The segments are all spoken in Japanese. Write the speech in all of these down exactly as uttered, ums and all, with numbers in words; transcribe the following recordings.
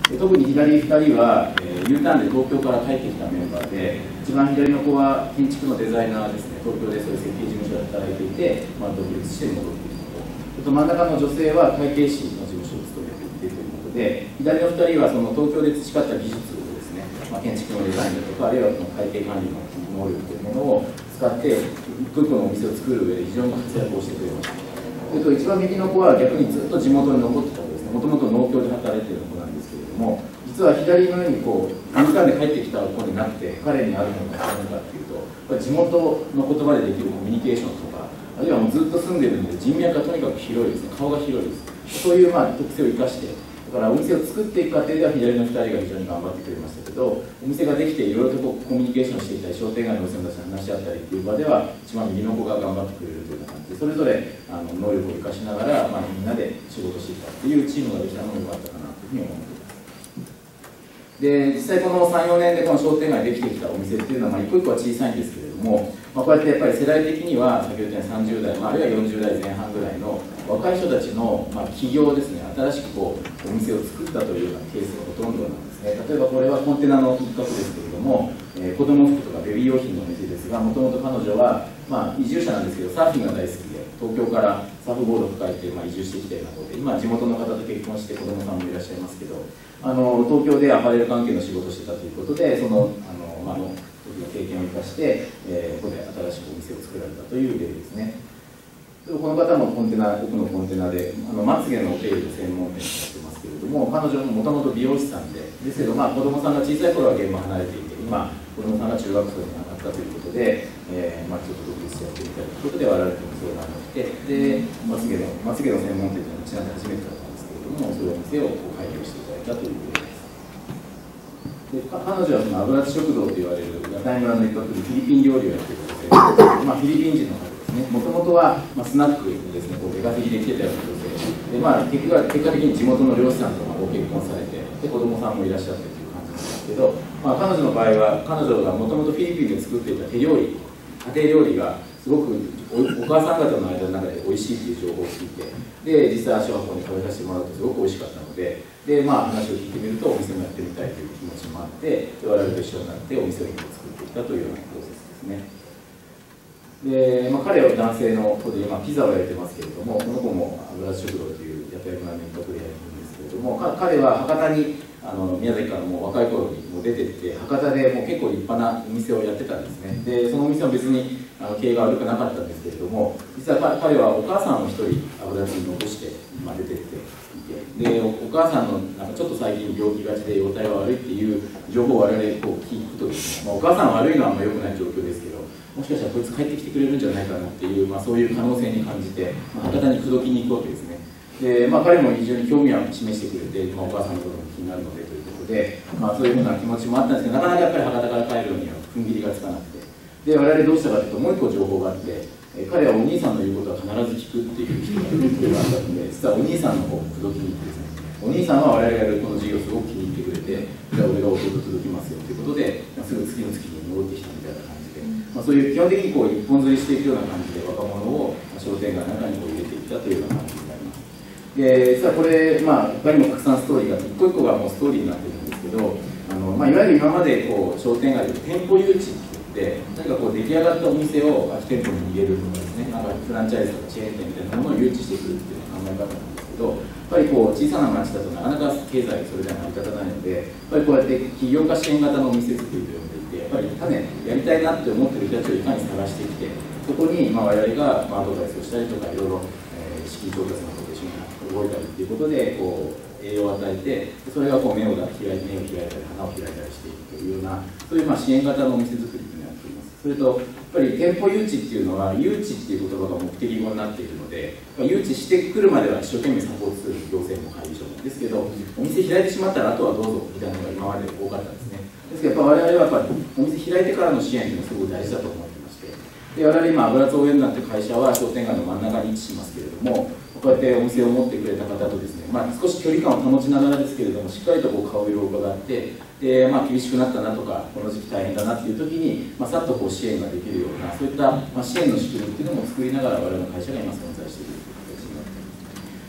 で特に左ふたりは、えー、U ターンで東京から帰ってきたメンバーで、一番左の子は建築のデザイナーですね、東京でそういう設計事務所で働いていて、まあ、独立して戻ってきたと。真ん中の女性は会計士の事務所を務めていてということで、左のふたりはその東京で培った技術をですね、まあ、建築のデザインだとか、あるいはこの会計管理の能力というものを使って、一個一個のお店を作る上で非常に活躍をしてくれました。それと一番右の子は逆にずっと地元に残ってた子ですね、もともと農協で働いている子なんですけれども、実は左のようにこう、短時間で帰ってきた子になくて、彼にあるのが何かっていうと、やっぱり地元の言葉でできるコミュニケーションとか、あるいはもうずっと住んでるんで、人脈がとにかく広いですね、顔が広いです。そういうまあ特性を生かして、だからお店を作っていく過程では左のふたりが非常に頑張ってくれましたけど、お店ができていろいろとこうコミュニケーションしていたり、商店街のお店の人たちと話し合ったりっていう場では、一番右の子が頑張ってくれるというような感じで、それぞれあの能力を生かしながら、まあ、みんなで仕事していたっていうチームができたのも良かったかなというふうに思っています。で実際このさん、よねんでこの商店街できてきたお店っていうのは、まあ、一個一個は小さいんですけれども、まあ、こうやってやっぱり世代的には先ほど言ったようにさんじゅうだい、まあ、あるいはよんじゅうだいぜん半ぐらいの若い人たちの、まあ、起業ですね、新しくこうお店を作ったというようなケースがほとんどなんですね。例えばこれはコンテナの一角ですけれども、えー、子供服とかベビー用品のお店ですが、もともと彼女は、まあ、移住者なんですけど、サーフィンが大好きで、東京からサーフボードを抱えて、まあ、移住してきたような子で、今地元の方と結婚して子供さんもいらっしゃいますけど、あの東京でアパレル関係の仕事をしてたということで、そのあの、まあ、の時の経験を生かして、えー、ここで新しくお店を作られたという例ですね。この方もコンテナ、奥のコンテナで、あのまつげのお手入れ専門店をやってますけれども、彼女ももともと美容師さんで、ですけど、まあ、子供さんが小さい頃は現場離れていて、今、子供さんが中学生に上がったということで、えーまあ、ちょっと独立してやってみたいということで、我々とも相談が来て、で、まつげの、まつげの専門店というのはうちなんで初めてだったんですけれども、そういうお店をこう開業していただいたということです。で彼女はその油津食堂と言われる屋台村の一角でフィリピン料理をやっていることで、まあ、フィリピン人の方ですね、もともとは、まあ、スナックにですね、こう出稼ぎで来てたような女性で、まあ、結果結果的に地元の漁師さんとご結婚されて、で子供さんもいらっしゃってという感じなんですけど、まあ、彼女の場合は、彼女がもともとフィリピンで作っていた手料理、家庭料理がすごく お, お母さん方の間の中で美味しいという情報を聞いて、で実際足を運んで食べさせてもらうとすごく美味しかったので、で、まあ、話を聞いてみるとお店もやってみたいという気持ちもあって、で我々と一緒になってお店を作っていったというようなプロセスですね。で、まあ、彼は男性の子で今ピザを焼いてますけれども、この子も油津食堂という屋台村の一角でやるんですけれども、彼は博多にあの宮崎からもう若い頃にもう出てって、博多でもう結構立派なお店をやってたんですね。でそのお店は別にあの経営が悪くなかったんですけれども、実は彼はお母さんを一人油津に残して今出てっていて、でお母さんのなんかちょっと最近病気がちで容体が悪いっていう情報を我々こう聞くとですね、まあ、お母さん悪いのはあんま良くない状況ですけど、もしかしたらこいつ帰ってきてくれるんじゃないかなっていう、まあ、そういう可能性に感じて、まあ、博多に口説きに行くわけですね。で、まあ、彼も非常に興味は示してくれて、まあ、お母さんのことも気になるのでということで、まあ、そういうふうな気持ちもあったんですけど、なかなかやっぱり博多から帰るのには踏ん切りがつかなくて、で我々どうしたかというと、もう一個情報があって、え彼はお兄さんの言うことは必ず聞くっていう人があったので、実はお兄さんの方を口説きに行ってですね、お兄さんは我々がやるこの事業をすごく気に入ってくれて、じゃあ俺が弟届きますよということで、まあ、すぐ次の月に戻ってきたみたいな感じで、まあ、そういう基本的にこう一本釣りしていくような感じで若者を商店街の中にこう入れていったというような感じになります。で実はこれ、まあ、他にもたくさんストーリーがあって、一個一個がもうストーリーになってるんですけど、あの、まあ、いわゆる今までこう商店街で店舗誘致って言って、何かこう出来上がったお店を空き店舗に入れるとかですね、なんかフランチャイズとかチェーン店みたいなものを誘致してくるっていう考え方なんですけど、やっぱりこう小さな町だとなかなか経済それでは成り立たないので、やっぱりこうやって起業家支援型のお店作りと呼んでいて、やっぱり種やりたいなって思ってる人たちをいかに探してきて、そこにまあ我々がアドバイスをしたりとか、いろいろ、えー、資金調達のことで一緒に動いたりっていうことでこう栄養を与えて、それがこう目を開いて目を開いたり花を開いたりしていくというような、そういうまあ支援型のお店作りというのをやっています。それとやっぱり店舗誘致っていうのは、誘致っていう言葉が目的語になっているので、誘致してくるまでは一生懸命サポートする行政も会議所もですけど、お店開いてしまったらあとはどうぞみたいなのが今まで多かったんですね。ですけどやっぱ我々はやっぱりお店開いてからの支援というのはすごく大事だと思ってまして、で我々今油津応援団という会社は商店街の真ん中に位置しますけれども、こうやってお店を持ってくれた方とですね、まあ、少し距離感を保ちながらですけれども、しっかりとこう顔色を伺って、で、まあ、厳しくなったなとか、この時期大変だなっていう時に、まあ、さっとこう支援ができるような、そういった、まあ、支援の仕組みっていうのも作りながら、我々の会社が今存在しているという形になっています。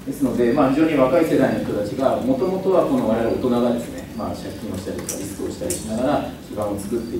ですので、まあ、非常に若い世代の人たちが、もともとはこの我々大人がですね、まあ、借金をしたりとかリスクをしたりしながら基盤を作っていって、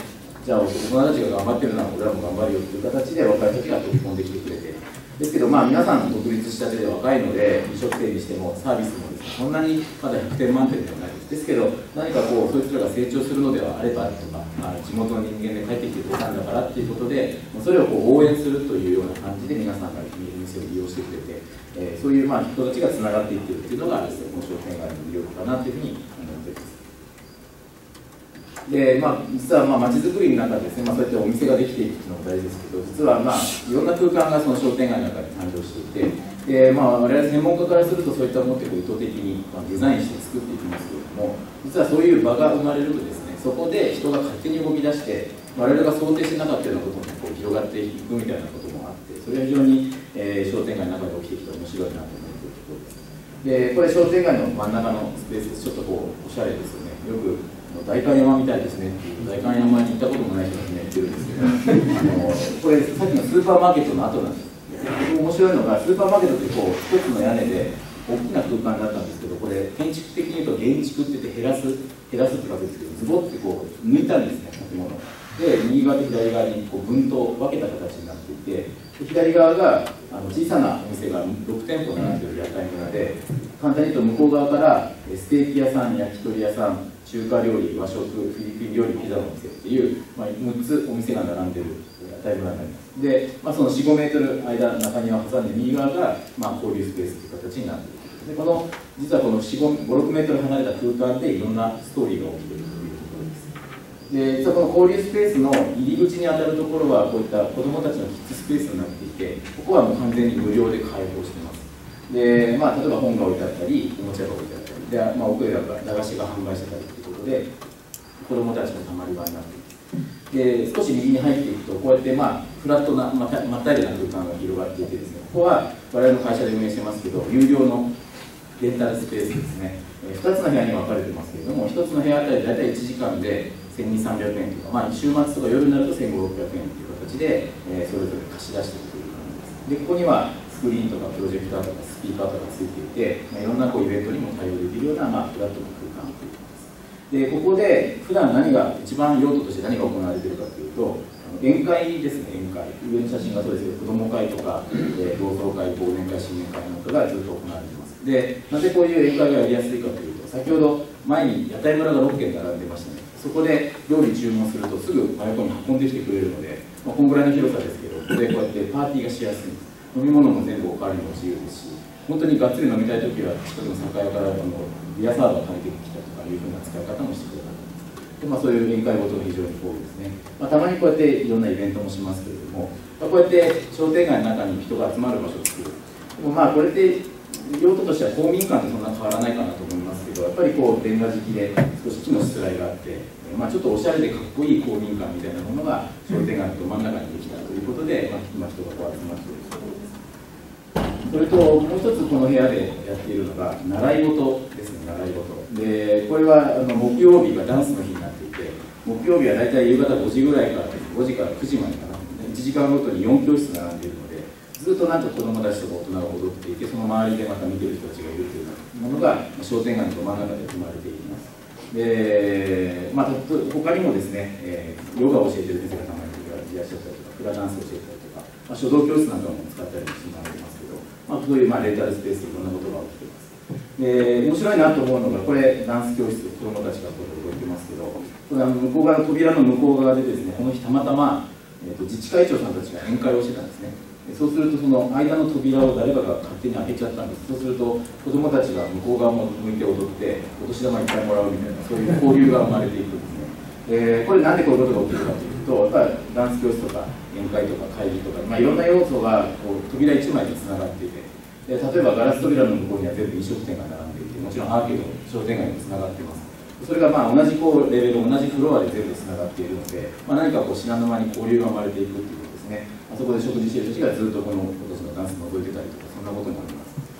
じゃあ大人たちが頑張ってるなら俺らも頑張るよという形で若い人たちが飛び込んできてくれて、ですけど、まあ、皆さん独立したてで若いので、飲食店にしてもサービスもですね、そんなにまだひゃくてん満点ではないです。ですけど、何かこう、そいつらが成長するのではあればとか、まあ、地元の人間で帰ってきてくれたんだからっていうことで、それをこう応援するというような感じで皆さんが店を利用してくれて、えー、そういうまあ人たちがつながっていっているというのがですね、この商店街の魅力かなというふうに思っています。で、まあ、実はまあ街づくりの中でですね、まあ、そうやってお店ができていくというのも大事ですけど、実はまあいろんな空間がその商店街の中で誕生していて、で、まあ、我々専門家からするとそういったものって意図的にデザインして作っていきますけれども、実はそういう場が生まれるとですね、そこで人が勝手に動き出して、我々が想定してなかったようなこともこう広がっていくみたいなこともあって、それは非常に、えー、商店街の中で起きてきて面白いなと思っているところです。で、これ商店街の真ん中のスペースです。ちょっとこうおしゃれですよね。よく代官山みたいですねっていう、代官山に行ったこともない人がみんな言ってるんですけど、あのこれさっきのスーパーマーケットの後なんです。面白いのが、スーパーマーケットってこう一つの屋根で大きな空間だったんですけど、これ建築的に言うと減築って言って減らす減らすって書くんですけど、ズボってこう抜いたんですね、建物で、右側と左側にこう分と分けた形になっていて、左側があの小さなお店がろくてんぽ並んでいる屋台村で、簡単に言うと向こう側からステーキ屋さん、焼き鳥屋さん、中華料理、和食、フィリピン料理、ピザのお店っていう、まあ、むっつお店が並んでいる屋台村になります。で、まあ、そのよん、ごメートル間、中庭を挟んで右側が、まあ、交流スペースという形になっている。で、この実はこのよん、ご、ろくメートル離れた空間でいろんなストーリーが起きているというところです。で、実はこの交流スペースの入り口に当たるところはこういった子どもたちのキッズスペースになっていて、ここはもう完全に無料で開放しています。で、まあ、例えば本が置いてあったり、おもちゃが置いてあったり、で、まあ、奥へだから駄菓子が販売してたりということで、子どもたちのたまり場になっている。で、少し右に入っていくと、こうやってまあフラットな、またまったりな空間が広がっていてですね、ここは我々の会社で運営してますけど、有料のレンタルスペースですね。ふたつの部屋に分かれてますけれども、ひとつの部屋あたり大体いちじかんでせんにひゃく、さんびゃくえんとか、まあ、週末とか夜になるとせんごひゃく、ろっぴゃくえんという形で、えー、それぞれ貸し出しているという感じです。で、ここにはスクリーンとかプロジェクターとかスピーカーとかついていて、まあ、いろんなこうイベントにも対応できるような、まあ、フラットな空間ということです。で、ここで普段何が一番用途として何が行われているかというと、宴会ですね、宴会。上の写真がそうですけど、子ども会とか、えー、同窓会、忘年会、新年会なんかがずっと行われています。で、なぜこういう宴会がやりやすいかというと、先ほど前に屋台村がろっけん並んでましたね。そこで料理注文するとすぐ真横に運んできてくれるので、まあ、こんぐらいの広さですけど、ここでこうやってパーティーがしやすいんです。飲み物も全部おかわりも自由ですし、本当にがっつり飲みたいときは、近くの酒屋からあのビアサーバー借りてきたとかいうふうな使い方もしてくれたで、まあ、そういう宴会ごとが非常に多いですね。まあ、たまにこうやっていろんなイベントもしますけれども、まあ、こうやって商店街の中に人が集まる場所を作る。でもまあこれって用途としては公民館とそんな変わらないかなと思いますけど、やっぱりこうレンガ敷きで少し木のしつらいがあって、まあ、ちょっとおしゃれでかっこいい公民館みたいなものが商店街のど真ん中にできたということで、まあ、今人がこう集まっているところです。それともう一つこの部屋でやっているのが習い事ですね。習い事で、これはあの木曜日がダンスの日になっていて、木曜日は大体夕方ごじぐらいからごじからくじまでかな、いちじかんごとによんきょうしつ並んでいるので、ずっとなんか子どもたちとか大人が踊っていて、その周りでまた見てる人たちがいるというようなものが商店街のど真ん中で生まれています。で、まあ、他にもですね、えー、ヨガを教えてる先生がたまにいらっしゃったりとか、フラダンスを教えたりとか、まあ、書道教室なんかも使ったりしてもらってますけど、まあ、そういうまあレンタルスペースでいろんなことが起きています。で、面白いなと思うのが、これダンス教室、子どもたちがこう踊ってますけど、これあの向こう側の扉の向こう側でですね、この日たまたま、えー、と自治会長さんたちが宴会をしてたんですね。そうするとその間の扉を誰かが勝手に開けちゃったんです。そうすると子どもたちが向こう側も向いて踊ってお年玉いっぱいもらうみたいな、そういう交流が生まれていくんですね。で、これなんでこういうことが起きるかというと、やっぱりダンス教室とか宴会とか会議とか、まあ、いろんな要素がこう扉いちまいでつながっていて、で例えばガラス扉の向こうには全部飲食店が並んでいて、もちろんアーケード商店街にもつながっています。それがまあ同じこうレベル、同じフロアで全部つながっているので、まあ、何かこう知らぬ間に交流が生まれていくということですね。あそこで食事している人たちがずっとこの今年のダンスを覗いてたりとか、そんなこともあります。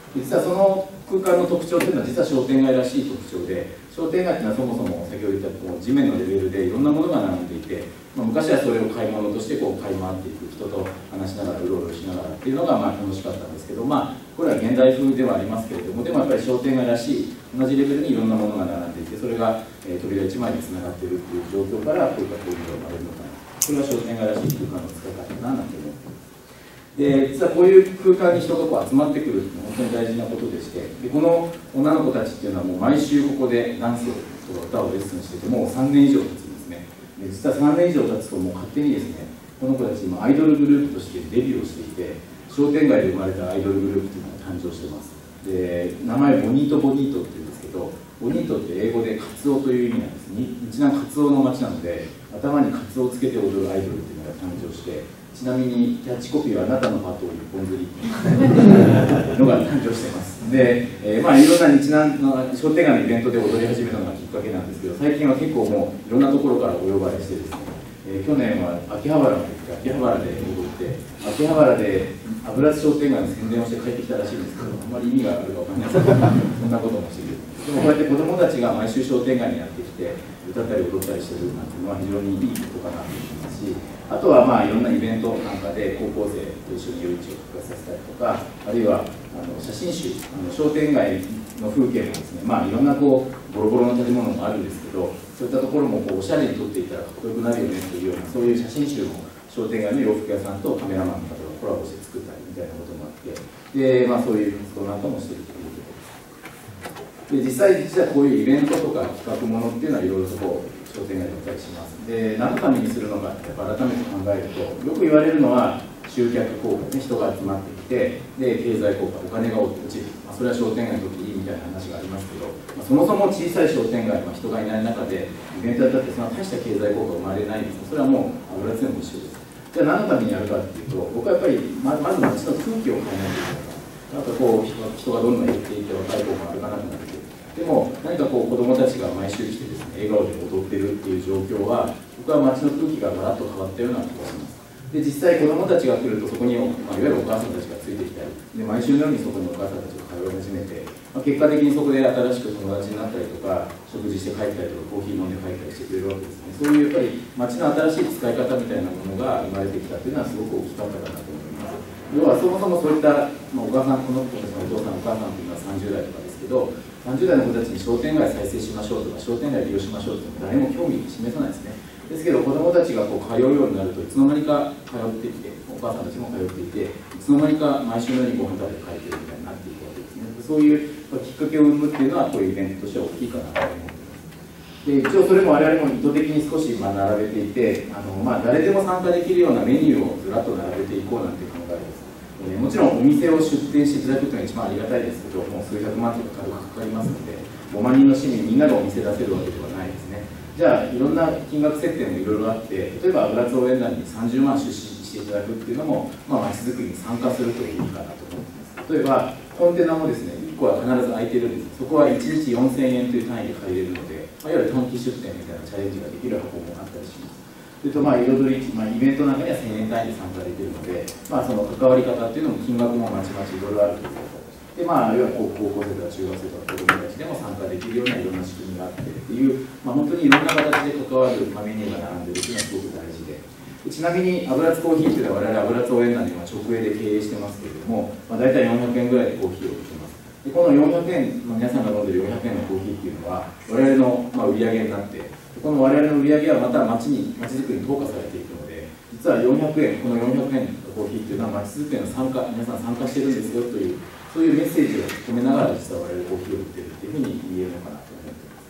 実はその空間の特徴というのは実は商店街らしい特徴で、商店街というのはそもそも先ほど言ったこう地面のレベルでいろんなものが並んでいて、まあ、昔はそれを買い物としてこう買い回っていく、人と話しながらうろうろしながらっていうのがまあ楽しかったんですけど、まあ、これは現代風ではありますけれども、でもやっぱり商店街らしい同じレベルにいろんなものが並んでいて、それが、えー、扉一枚につながっているっていう状況からこういった工業が生まれるのかな、これは商店街らしい空間の使い方だななんて思っています。で実はこういう空間に人がこう集まってくるっていうのは本当に大事なことでして、でこの女の子たちっていうのはもう毎週ここでダンスとか歌をレッスンしててもうさんねん以上経つんですね。で実はさんねん以上経つともう勝手にですね、この子たち今アイドルグループとしてデビューをしていて、商店街で生まれたアイドルグループっていうのが誕生してます。で名前ボニートボニートっていうんですけど、ボニートって英語でカツオという意味なんです。日南カツオの町なので、頭にカツオをつけて踊るアイドルっていうのが誕生して、ちなみにキャッチコピーはあなたのパートを一本釣りのが誕生してます。で、えー、まあいろんな日南の商店街のイベントで踊り始めたのがきっかけなんですけど、最近は結構もういろんなところからお呼ばれしてですね、えー、去年は秋葉原まで行って秋葉原で踊って、秋葉原で油津商店街の宣伝をして帰ってきたらしいんですけど、あんまり意味があるかわかんないですけど、そんなこともしている。でもこうやって子どもたちが毎週商店街にやってきて歌ったり踊ったりしてるなんていうのは非常にいいことかなと思いますし、あとはまあいろんなイベントなんかで高校生と一緒に夜市を復活させたりとか、あるいはあの写真集、あの商店街の風景もですね、まあいろんなこうボロボロの建物もあるんですけど、そういったところもこうおしゃれに撮っていったらかっこよくなるよねというような、そういう写真集も商店街の洋服屋さんとカメラマンの方がコラボして作ったりみたいなこともあって、で、まあ、そういう活動なんかもしているということです。で実際実はこういうイベントとか企画ものっていうのはいろいろとこう商店街でやったりします。で何のためにするのかってやっぱ改めて考えると、よく言われるのは集客効果ね、人が集まってきて、で経済効果、お金が落ちる、まあ、それは商店街にとっていいみたいな話がありますけど、まあ、そもそも小さい商店街、まあ、人がいない中でイベントやったってそんな大した経済効果生まれないんですが、それはもう油津でも一緒です。じゃあ何のためにやるかっていうと、僕はやっぱり ま, まず街の空気を変えないといけない。なんかこう 人, 人がどんどん減っていって若い子も歩かなくなっている。でも何かこう子どもたちが毎週来てですね、笑顔で踊ってるっていう状況は、僕は街の空気がガラッと変わったような気がします。で実際子どもたちが来るとそこに、まあ、いわゆるお母さんたちがついてきたりで、毎週のようにそこにお母さんたちが通い始めて、まあ、結果的にそこで新しく友達になったりとか食事して帰ったりとかコーヒー飲んで帰ったりしてくれるわけですね。そういうやっぱり街の新しい使い方みたいなものが生まれてきたというのはすごく大きかったかなと思います。要はそもそもそういった、まあ、お母さん、この子たちのお父さんお母さんというのはさんじゅう代とかですけど、さんじゅう代の子たちに商店街再生しましょうとか商店街利用しましょうとか誰も興味示さないですね。ですけど子どもたちがこう通うようになるといつの間にか通ってきて、お母さんたちも通っていて、いつの間にか毎週のようにご飯食べて帰ってるみたいになっていくわけですね。そういうきっかけを生むっていうのはこういうイベントとしては大きいかなと思っています。で一応それも我々も意図的に少しまあ並べていて、あの、まあ、誰でも参加できるようなメニューをずらっと並べていこうなんていう考えです。えー、もちろんお店を出店していただくというのが一番ありがたいですけど、もう数百万とか軽くかかりますので、ごまん人の市民みんながお店出せるわけではないですね。じゃあいろんな金額設定もいろいろあって、例えば油津応援団にさんじゅうまん出資していただくっていうのも、まあ、街づくりに参加するという意味かなと思っています。例えばコンテナもですね、いっこは必ず空いてるんです。そこはいちにちよんせんえんという単位で借りれるので、まあ、いわゆる短期出店みたいなチャレンジができる箱もあったりします。それとまあ彩り、まあ、イベントなんかにはせんえん単位で参加できるので、まあ、その関わり方っていうのも金額もまちまちいろいろあるということで、まあ、あるいは高校生とか中学生とか子どもたちでも参加できるようないろんな仕組みがあってっていう、まあ、本当にいろんな形で関わる、まあ、メニューが並んでるというのはすごく大事で、ちなみに油津コーヒーというのは我々油津応援団で今直営で経営してますけれども、まあ、大体よんひゃくえんぐらいでコーヒーを売ってます。でこのよんひゃくえん、まあ、皆さんが飲んでるよんひゃくえんのコーヒーっていうのは我々の、まあ、売り上げになって、この我々の売り上げはまた町に町づくりに投下されていくので、実はよんひゃくえん、このよんひゃくえんのコーヒーっていうのは町づくりの参加、皆さん参加してるんですよという、そういうメッセージを込めながら実は我々コーヒーを売ってるっていうふうに言えるのかなと思っています。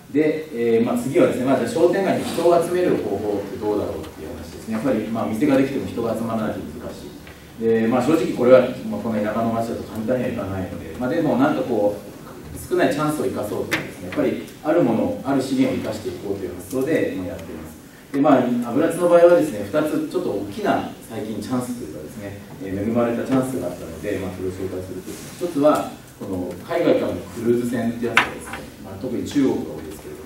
で、えーまあ、次はですね、まあ、じゃあ商店街に人を集める方法ってどうだろうっていう話ですね。やっぱり、まあ、店ができても人が集まらないと難しい。でまあ、正直これは、まあ、この田舎の町だと簡単にはいかないので、まあ、でもなんかこう少ないチャンスを生かそうというですね、やっぱりあるもの、ある資源を生かしていこうという発想で、まあ、やっています。でまあ、油津の場合はですね、ふたつちょっと大きな最近チャンスというかですね、えー、恵まれたチャンスがあったので、まあ、それを紹介すると、ひとつはこの海外からのクルーズ船ってやつがですね、まあ、特に中国が多いですけれど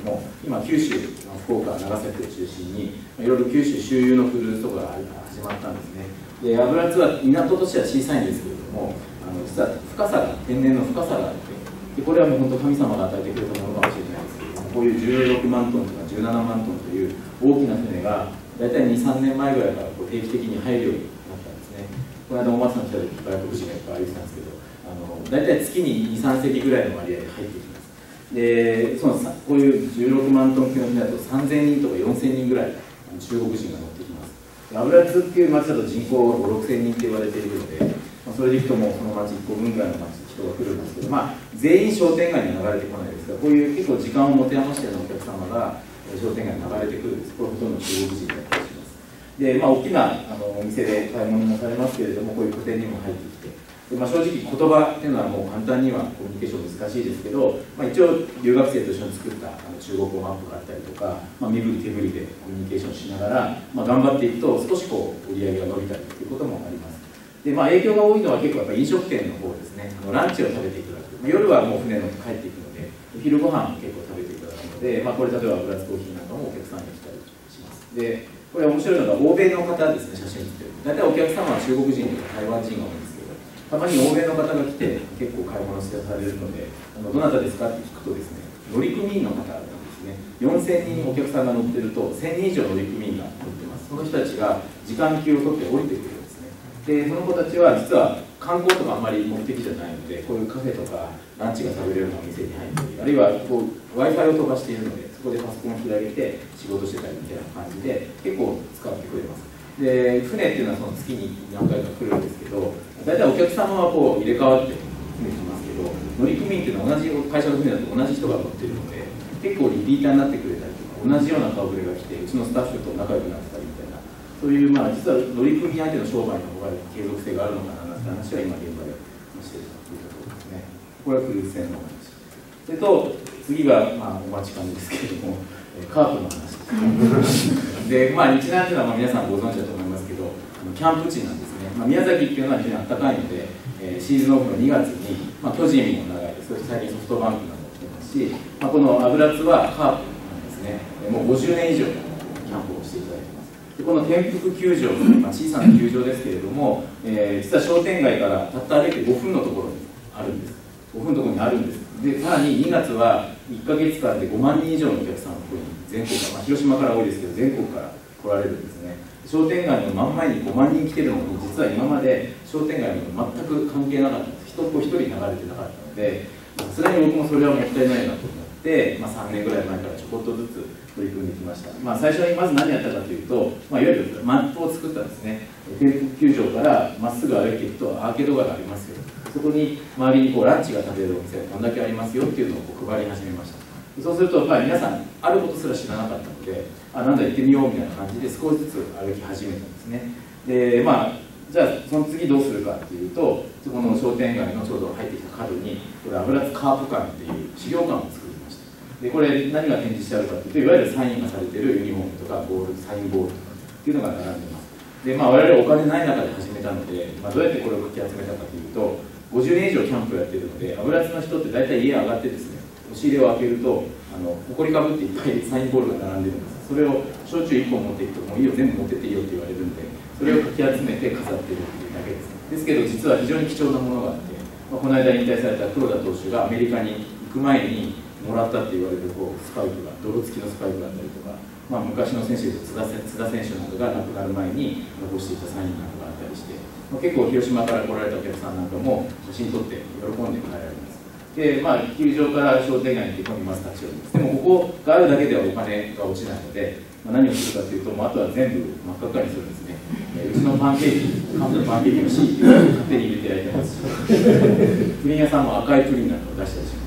ども、今、九州、福岡、長崎を中心に、いろいろ九州周遊のクルーズとかが始まったんですね。で、油津は港としては小さいんですけれども、あの実は深さが、天然の深さがあって、でこれはもう本当、神様が与えてくれたものかもしれないですけれども、こういうじゅうろくまんトンとかじゅうななまんトンという大きな船が、大体に、さんねんまえぐらいからこう定期的に入るようになったんですね。この間、お松さん来た時、外国人がいっぱい歩いてたんですけど、あの大体月にに、さんせきぐらいの割合で入ってきます。でそのこういうじゅうろくまんトン級の船だとさんぜんにんとかよんせんにんぐらい中国人が乗ってきます。油津っていう町だと人口がご、ろくせんにんって言われているので、まあ、それでいくともうその町いっこぶんぐらいの町人が来るんですけど、まあ、全員商店街には流れてこないですが、こういう結構時間を持て余しているお客様が商店街に流れてくるんです。これほとんど中国人だったりします。で、まあ、大きなあのお店で買い物もされますけれども、こういう個展にも入ってきて、でまあ、正直言葉っていうのはもう簡単にはコミュニケーション難しいですけど、まあ、一応留学生と一緒に作ったあの中国語マップがあったりとか、まあ、身振り手振りでコミュニケーションしながら、まあ、頑張っていくと少しこう売り上げが伸びたりということもあります。で、まあ、影響が多いのは結構やっぱり飲食店の方ですね。あのランチを食べていただく、まあ、夜はもう船乗って帰っていくので、昼ご飯結構食べていただくので、まあ、これ例えば油津コーヒーなんかもお客さんが来たりします。でこれ面白いのが欧米の方ですね、写真撮ってる。大体お客様は中国人とか台湾人が多いんですけど、たまに欧米の方が来て結構買い物してされるので、あのどなたですかって聞くとですね、乗組員の方なんですね。よんせんにんお客さんが乗ってるとせんにん以上乗組員が乗ってます。その人たちが時間給を取って降りてくるんですね。でその子たちは実は観光とかあんまり目的じゃないので、こういうカフェとかランチが食べれるようなお店に入ったり、あるいはこう Wi-Fi を飛ばしているので、そこでパソコンを開けて仕事してたりみたいな感じで結構使ってくれます。で船っていうのはその月に何回か来るんですけど、大体お客様はこう入れ替わって船来ますけど、乗組員っていうのは同じ会社の船だと同じ人が乗ってるので、結構リピーターになってくれたりとか、同じような顔ぶれが来てうちのスタッフと仲良くなってたりみたいな、そういうまあ実は乗組員相手の商売の方が継続性があるのかななんて話は今現場でしているというところですね。これはクルーズ船のお話。それと次がまあお待ちかねですけれども、カープの話で、まあ、日南というのはまあ皆さんご存知だと思いますけど、キャンプ地なんですね。まあ、宮崎っていうのは非常に暖かいので、えー、シーズンオフのにがつに、まあ、巨人も長いです。そして最近ソフトバンクなども来てますし、まあ、この油津はカープなんですね。もうごじゅうねん以上キャンプをしていただいています。でこの天福球場、まあ、小さな球場ですけれども、えー、実は商店街からたった歩いてごふんのところにあるんです。ごふんのところにあるんです。でさらににがつはいっかげつかんでごまんにん以上のお客さんがここに全国から、まあ、広島から多いですけど全国から来られるんですね。商店街の真ん前にごまんにん来てるのに、実は今まで商店街に全く関係なかったんです。人っ子一人流れてなかったので、さすがに僕もそれはもったいないなと思って、まあ、さんねんぐらい前からちょこっとずつ取り組んできました。まあ、最初にまず何やったかというと、まあ、いわゆるマップを作ったんですね。天福球場からまっすぐ歩いていくとアーケード街がありますよ。そこに周りにこうランチが食べれるお店がこんだけありますよっていうのをこう配り始めました。そうすると、まあ、皆さんあることすら知らなかったので、あ、なんだ行ってみようみたいな感じで少しずつ歩き始めたんですね。で、まあ、じゃあその次どうするかっていうと、そこの商店街のちょうど入ってきた角にこれ油津カープ館っていう資料館を作りました。でこれ何が展示してあるかというと、いわゆるサインがされているユニフォームとかボール、サインボールとかっていうのが並んでいます。で、まあ、我々お金ない中で始めたので、まあ、どうやってこれをかき集めたかというと、ごじゅうねん以上キャンプをやっているので、油津の人って大体家上がってですね、押し入れを開けるとあの埃かぶっていっぱいサインボールが並んでるんです。それを焼酎いっぽん持っていくと、もういいよ全部持ってっていいよって言われるんで、それをかき集めて飾ってるっていうだけです。ですけど実は非常に貴重なものがあって、まあ、この間引退された黒田投手がアメリカに行く前にもらったって言われるこうスパイクが、泥付きのスパイクだったりとか、まあ、昔の選手で津田、津田選手などが亡くなる前に残していたサインなどがあったりして、まあ、結構広島から来られたお客さんなんかも写真撮って喜んで帰られます。で、まあ、球場から商店街に行ってここにまず立ち寄ります。でもここがあるだけではお金が落ちないので、まあ、何をするかというと、もうあとは全部真っ赤っかにするんですね。うちのパンケーキ、カンプのパンケーキのシールを勝手に入れて焼いてますし、プリン屋さんも赤いプリンなんかを出したりします。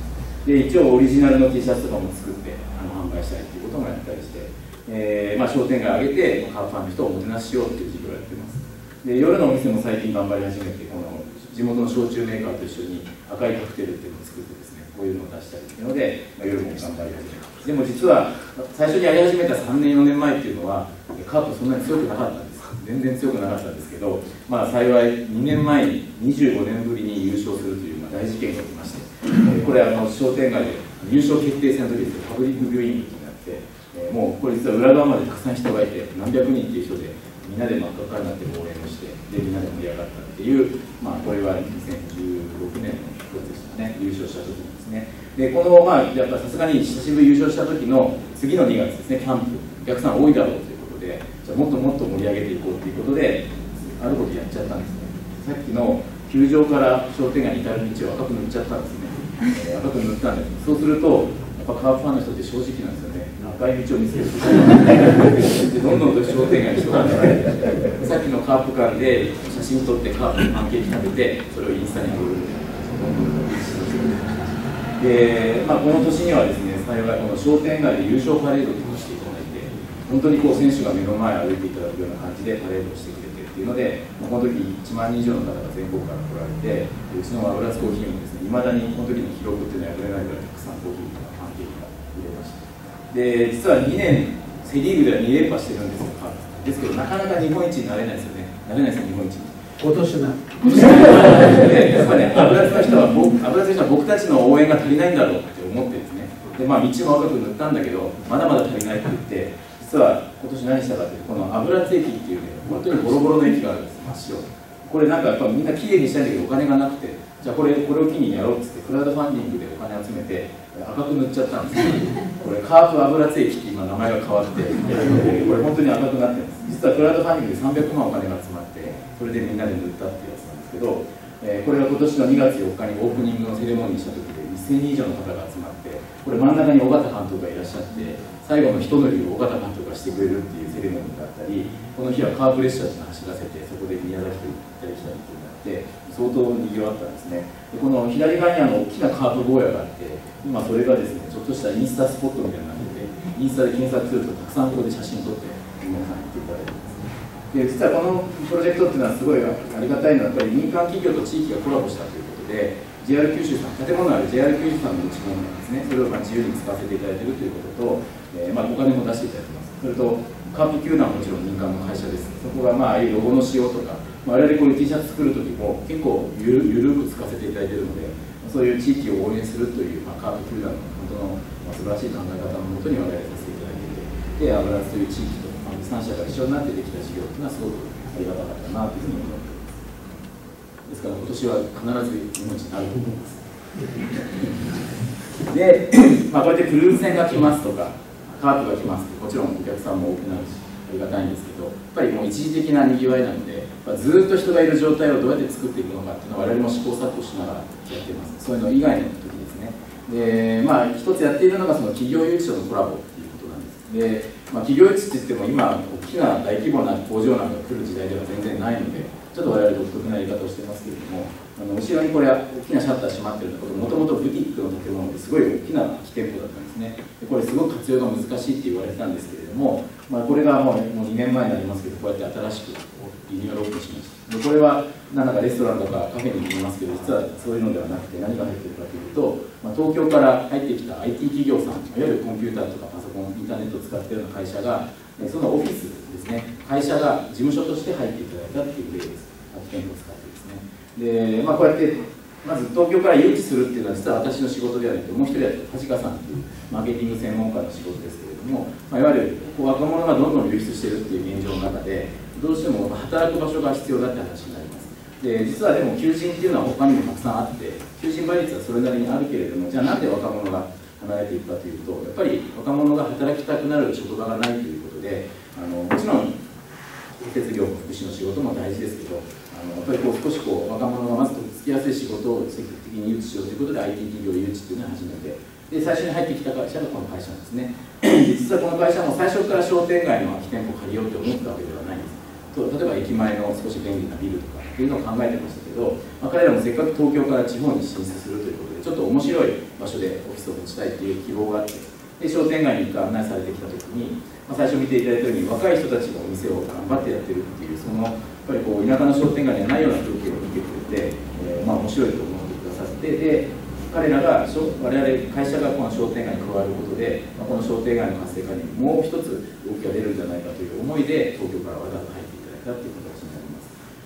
で、一応オリジナルの T シャツとかも作ってあの販売したりということもやったりして、えーまあ、商店街を挙げてカープファンの人をおもてなししようという事業をやってます。で、夜のお店も最近頑張り始めて、この地元の焼酎メーカーと一緒に赤いカクテルっていうのを作ってですね、こういうのを出したりというので、まあ、夜も頑張り始めます。でも実は最初にやり始めたさんねんよねんまえっていうのはカープそんなに強くなかったんです。全然強くなかったんですけど、まあ、幸いにねんまえににじゅうごねんぶりに優勝するという、まあ、大事件が起きまして、えー、 これあの商店街で優勝決定戦の時ですけど、パブリックビューイングになって、えー、もうこれ実は裏側までたくさん人がいて、何百人っていう人でみんなで真っ赤っかになって応援をして、でみんなで盛り上がったっていう、まあ、これはにせんじゅうろくねんの一つでしたね、優勝した時にですね。でこの、まあ、やっぱさすがに久しぶり優勝した時の次のにがつですね、キャンプ、お客さん多いだろうということで、じゃあもっともっと盛り上げていこうということで、あることやっちゃったんですね。さっきの球場から商店街に至る道を赤く塗っちゃったんですね。えー、赤く塗ったんです。そうすると、やっぱカープファンの人って正直なんですよね。赤い道を見せるでどんどんと商店街に人が流れて、さっきのカープ館で写真撮ってカープのパンケーキ食べて、それをインスタに上げるみたいな。で、まあ、この年にはですね、幸いこの商店街で優勝パレードをしていただいて、本当にこう選手が目の前を歩いていただくような感じでパレードをしてくれてっていうので、この時いちまんにん以上の方が全国から来られて、うちの油津コーヒーもですね、いまだにこの時の記録っていうのは破れないぐらいたくさんコーヒーとかパンケーキが入れました。で、実はにねん、セ・リーグではに連覇してるんですよ、ですけど、なかなか日本一になれないですよね、なれないですよ、日本一に。 今年なでやっぱね、油津の人は僕、油津の人は僕たちの応援が足りないんだろうって思ってですね、でまあ、道も赤く塗ったんだけど、まだまだ足りないって言って、実は今年何したかっていうと、この油津駅っていうね、本当にボロボロの駅があるんです、真っ白。これなんかやっぱみんなきれいにしたいんだけど、お金がなくて、じゃあこれ、これを機にやろうっつって、クラウドファンディングでお金集めて、赤く塗っちゃったんですよ。これ、カープ油津駅って今、名前が変わって、これ、本当に赤くなってるんです。実はクラウドファンディングでさんびゃくまんお金が集まって、それでみんなで塗ったっていうやつなんですけど、えー、これは今年のにがつよっかにオープニングのセレモニーした時で、せんにん以上の方が集まって、これ、真ん中に尾形監督がいらっしゃって、最後の一塗りを尾形監督がしてくれるっていうセレモニーがあったり、この日はカープ列車を走らせて、そこで宮崎と行ったり来たりっていうのがあって、相当にぎわったんですね。でこの左側にあの大きなカープ坊やがあって、今それがですね、ちょっとしたインスタスポットみたいになってて、インスタで検索するとたくさんここで写真撮って皆さん見ていただいてます。で実はこのプロジェクトっていうのはすごいありがたいのは、やっぱり民間企業と地域がコラボしたということで、 ジェイアール 九州さん、建物ある ジェイアール 九州さんの一門なんですね。それをまあ自由に使わせていただいているということと、えー、まあお金も出していただいてます。それとカープ球団はもちろん民間の会社です。そこがまあああいうロゴの仕様とか、まあ、我々こういう T シャツ作るときも結構ゆるゆるく使わせていただいているので、そういう地域を応援するという、まあ、カープ球団の本当の、まあ、素晴らしい考え方のもとに我々させていただいていて、で、油津という地域と、まあ、さん社が一緒になってできた事業というのはすごくありがたかったなというふうに思っています。ですから今年は必ず日本一になると思います。で、まあ、こうやってクルーズ船が来ますとか、カープが来ますって、もちろんお客さんも多くなるし、ありがたいんですけど、やっぱりもう一時的なにぎわいなので、まあ、ずっと人がいる状態をどうやって作っていくのかっていうのは、我々も試行錯誤しながらやっています。そういうの以外の時ですね。で、まあ、一つやっているのが、その企業誘致とのコラボっていうことなんです。で、まあ、企業誘致って言っても、今、大きな大規模な工場なんかが来る時代では全然ないので、ちょっと我々独特な言い方をしてますけれども、あの後ろにこれは大きなシャッター閉まってるところ、もともとブティックの建物ですごい大きな空き店舗だったんですね。でこれすごく活用が難しいって言われてたんですけれども、まあ、これがもうもうにねんまえになりますけど、こうやって新しくリニューアルオープンしました。でこれはなんかレストランとかカフェに見えますけど、実はそういうのではなくて、何が入っているかというと、まあ、東京から入ってきた アイティー 企業さん、いわゆるコンピューターとかパソコン、インターネットを使っているような会社が、そのオフィスですね、会社が事務所として入っていただいたっていう例です。空き店舗を使ってですね。で、まあ、こうやってまず東京から誘致するっていうのは実は私の仕事ではなくて、もう一人は田近さんというマーケティング専門家の仕事ですけれども、まあ、いわゆる若者がどんどん流出しているっていう現状の中で、どうしても働く場所が必要だって話になります。で、実はでも求人っていうのは他にもたくさんあって、求人倍率はそれなりにあるけれども、じゃあなんで若者が離れていくかというと、やっぱり若者が働きたくなる職場がないということで、あのもちろん建設業も福祉の仕事も大事ですけど、あのやっぱりこう少しこう若者がまずとっつきやすい仕事を積極的に誘致しようということで アイティー 企業誘致というのを始めて、で最初に入ってきた会社がこの会社なんですね。実はこの会社も最初から商店街の空き店舗を借りようと思ったわけではないんです。と例えば駅前の少し便利なビルとかっていうのを考えてましたけど、まあ、彼らもせっかく東京から地方に進出するということで、ちょっと面白い場所でオフィスを持ちたいという希望があって、で商店街に案内されてきたときに、まあ、最初見ていただいたように若い人たちがお店を頑張ってやってるっていう、そのやっぱりこう田舎の商店街にはないような風景を見てくれて、えー、まあ面白いと思ってくださって、で彼らが我々会社がこの商店街に加わることで、まあ、この商店街の活性化にもう一つ動きが出るんじゃないかという思いで東京からわざわざ入っていただいたという形になります。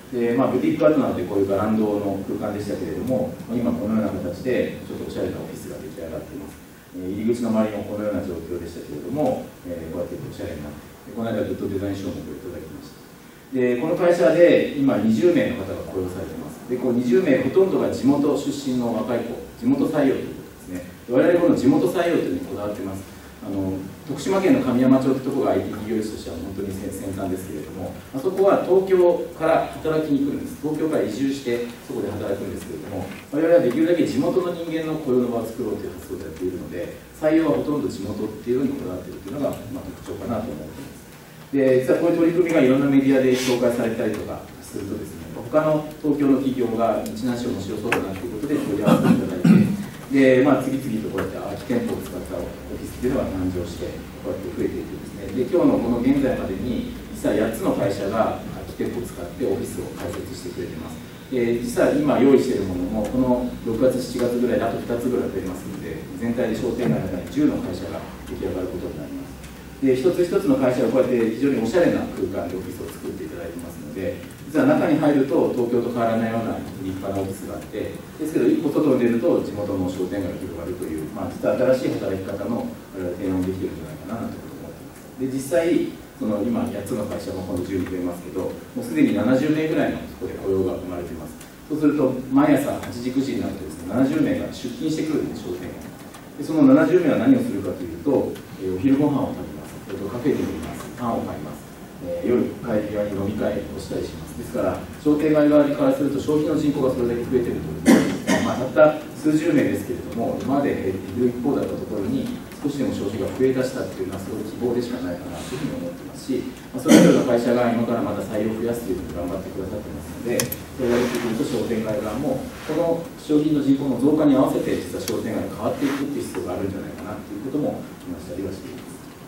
で、まあ、ブティックアートなのでこういう伽藍堂の空間でしたけれども、今このような形でちょっとおしゃれなオフィスが出来上がっています。入り口の周りもこのような状況でしたけれども、えー、こうやっておしゃれになって、この間グッドデザイン賞もいただきました。で、この会社で今にじゅうめいの方が雇用されています。で、こうにじゅうめいほとんどが地元出身の若い子、地元採用ということですね。我々この地元採用というのにこだわっています。あの徳島県の神山町というところが アイティー 企業地としては本当に先端ですけれども、あそこは東京から働きに来るんです。東京から移住してそこで働くんですけれども、我々はできるだけ地元の人間の雇用の場を作ろうという発想でやっているので、採用はほとんど地元っていうのにこだわっているというのが、まあ、特徴かなと思っています。で、実はこういう取り組みがいろんなメディアで紹介されたりとかするとですね、他の東京の企業が日南市面白そうだなということで問い合わせていただいて、で、まあ、次々とこうやって空き店舗を使ったオフィスっていうのが誕生して、こうやって増えていくんですね。で、今日のこの現在までに、実はやっつの会社が空き店舗を使ってオフィスを開設してくれています。で、実は今用意しているものも、このろくがつ、しちがつぐらいであとふたつぐらい増えますので、全体で商店街の中にじゅうの会社が出来上がることになります。で、一つ一つの会社がこうやって非常におしゃれな空間でオフィスを作っていただいてますので、実は中に入ると東京と変わらないような立派なオフィスがあって、ですけど一歩外に出ると地元の商店街が広がるという、まあ、実は新しい働き方の我々提案できているんじゃないかなと思っています。で、実際その今やっつの会社も今度じゅうに増えますけど、もうすでにななじゅうめいぐらいのそこで雇用が生まれています。そうすると毎朝はちじくじになってですね、ななじゅうめいが出勤してくるんです、商店街で。そのななじゅうめいは何をするかというと、えー、お昼ご飯を食べます、えー、とカフェに行きます、パンを買います、えー、夜帰り際に飲み会をしたりします。ですから商店街側からすると消費の人口がそれだけ増えているという、まあ、たった数十名ですけれども、今まで減っている一方だったところに少しでも消費が増え出したというのはすごい希望でしかないかなというふうに思っていますし、まあ、それぞれの会社が今からまた採用を増やすというのを頑張ってくださってますので、それができてくると商店街側もこの消費の人口の増加に合わせて実は商店街が変わっていくという必要があるんじゃないかなということも話したりはしています。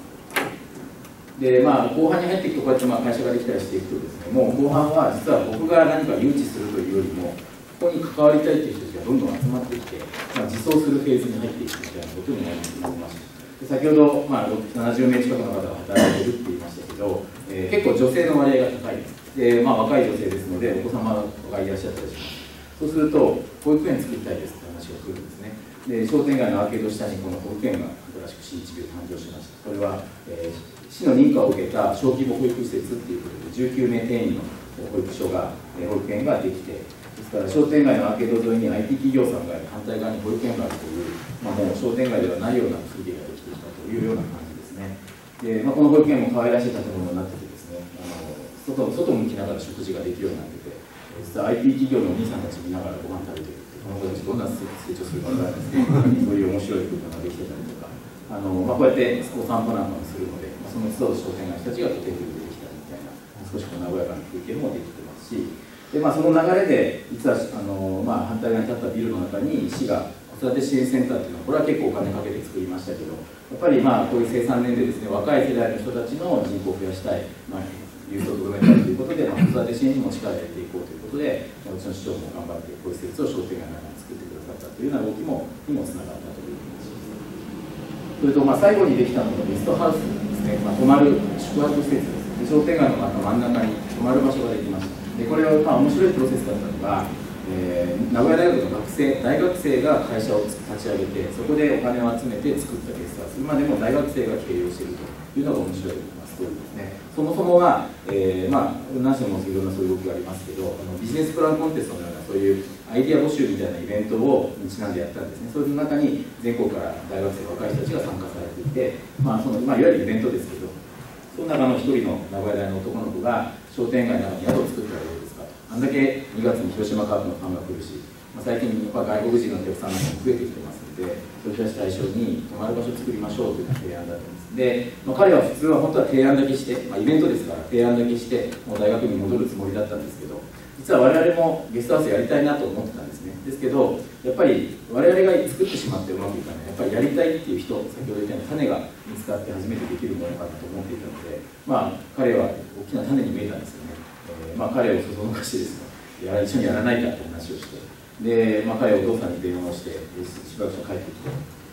で、まあ、後半に入っていくとこうやってまあ会社ができたりしていくとですね、もう後半は実は僕が何か誘致するというよりも、ここに関わりたいという人たちがどんどん集まってきて、まあ、実装するフェーズに入っていくみたいなことになりました。で、先ほど、まあ、ななじゅうめい近くの方が働いているって言いましたけど、えー、結構女性の割合が高いです。で、まあ、若い女性ですので、お子様がいらっしゃったりします。そうすると、保育園作りたいですって話が来るんですね。で、商店街のアーケード下にこの保育園が新しく市一病誕生しました。これは、えー、市の認可を受けた小規模保育施設っていうことで、じゅうきゅうめい定員の保育所が、えー、保育園ができて、ですから商店街のアーケード沿いに アイティー 企業さんがあり、反対側に保育園があるという、まあ、もう商店街ではないような風景ができてきたというような感じですね。で、まあ、この保育園も可愛らしい建物になっててですね、あの 外, 外向きながら食事ができるようになってて、実は アイティー 企業のお兄さんたち見ながらご飯食べてるって、この子たちどんな成長するかわからないですけど、そういう面白い空間ができてたりとか、あの、まあ、こうやってお散歩なんかもするので、まあ、その都度商店街の人たちがテーブルでできたりみたいな、少しこう和やかな風景もできてますし、で、まあ、その流れで実はあの、まあ、反対側に立ったビルの中に市が子育て支援センターっていうのは、これは結構お金かけて作りましたけど、やっぱりまあこういう生産年齢ですね、若い世代の人たちの人口を増やしたい、まあ、輸送をとどめたいということで、まあ、子育て支援にも力を入れていこうということで、うちの市長も頑張ってこういう施設を商店街の中に作ってくださったというような動きもにもつながったということです。それとまあ最後にできたのがゲストハウスですね、まあ、泊まる宿泊施設です。で、商店街の真ん中に泊まる場所ができました。で、これはまあ面白いプロセスだったのが、えー、名古屋大学の学生、大学生が会社を立ち上げて、そこでお金を集めて作ったゲストハウス、今でも大学生が経営をしているというのが面白いストーリーですね。そもそもは、えー、まあ、何しろもいろんなそういう動きがありますけど、あのビジネスプランコンテストのようなそういうアイディア募集みたいなイベントをちなんでやったんですね。それの中に全国から大学生、若い人たちが参加されていて、まあそのまあ、いわゆるイベントですけど、その中の一人の名古屋大の男の子が商店街の中に宿を作ったらどうですかと。あんだけにがつに広島カープのファンが来るし、まあ、最近やっぱ外国人のお客さんなんかも増えてきてますので、そういう人たち対象に泊まる場所を作りましょうというような提案だったんです。で、まあ、彼は普通は本当は提案だけして、まあ、イベントですから提案だけしてもう大学に戻るつもりだったんですけど、実は我々もゲストハウスやりたいなと思ってたんですね。ですけどやっぱり我々が作ってしまってうまくいかない、やっぱりやりたいっていう人、先ほど言ったように種が見つかって初めてできるものかなと思っていたので、まあ彼は大きな種に見えたんですよね。えー、まあ彼をそそのかしてですね、や一緒にやらないかって話をして、で、まあ、彼はお父さんに電話をしてしばらく帰ってきて、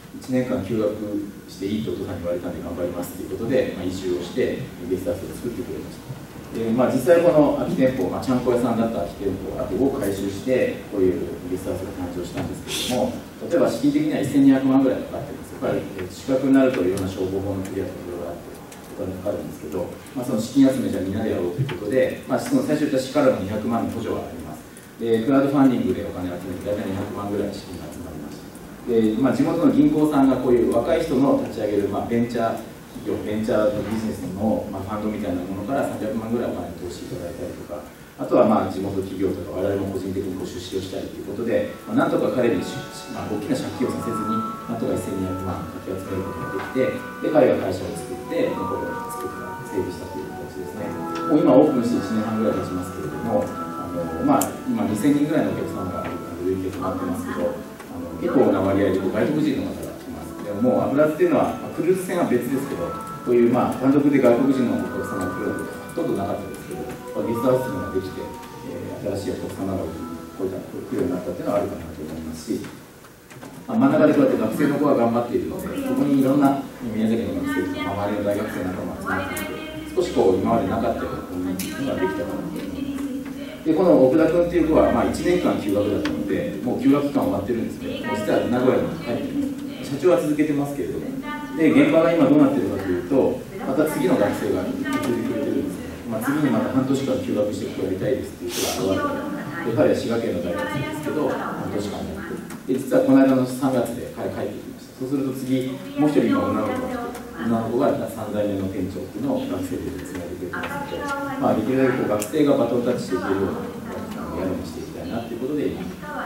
いちねんかん休学していいとお父さんに言われたんで頑張りますということで、まあ、移住をしてゲストハウスを作ってくれました。でまあ、実際この空き店舗、まあ、ちゃんこ屋さんだった空き店舗を改修してこういうゲストハウスが誕生したんですけれども、例えば資金的にはせんにひゃくまんぐらいかかってるんです。やっぱり資格になるといろんな消防法のクリアとかいろいろあってお金かかるんですけど、まあ、その資金集めじゃみんなでやろうということで、まあ、その最初言った市からのにひゃくまんの補助があります。でクラウドファンディングでお金を集めて大体にひゃくまんぐらい資金が集まりました。で、まあ、地元の銀行さんがこういう若い人の立ち上げる、まあ、ベンチャー企業、ベンチャーのビジネスの、まあ、ファンドみたいなものからさんびゃくまんぐらいお金投資いただいたりとか、あとはまあ地元企業とか我々も個人的にご出資をしたりということで、まあ、なんとか彼に、まあ、大きな借金をさせずになんとかせんにひゃくまんかき集めることができて、で彼が会社を作って残りを作った整備したという形ですね。もう今オープンしていちねんはんぐらい経ちますけれども、あの、まあ、今にせんにんぐらいのお客様が累計となってますけど、あの結構な割合で外国人の方が来ます。でももう油津っていうのは、まあ、クルーズ船は別ですけど、こういうまあ単独で外国人のお客様が来るのはほとんどなかったですけど、ゲストハウスができて、えー、新しいお客様がこういった来るようになったというのはあるかなと思いますし、まあ、真ん中でこうやって学生の子が頑張っているので、そこにいろんな宮崎の学生とか周りの大学生なんかも集まっていて、少しこう今までなかったようなコミュニティができたかなと思います。でこの奥田君っていう子は、まあ、いちねんかん休学だったので、もう休学期間終わってるんですけど、もう実は名古屋に帰ってます。社長は続けてますけれども、で現場が今どうなってるかというと、また次の学生が言ってくれてるんですね。まあ、次にまた半年間休学してここやりたいですっていう人が現れて、で彼は滋賀県の大学生ですけど、半年間やって、で実はこの間のさんがつで彼帰ってきました。そうすると次、もう一人今女の子が来て、女の子がさん代目の店長っていうのを学生でつないでくれてますので、まあ、できるだけこう学生がバトンタッチしていけるようなやるようにしていきたいなということで、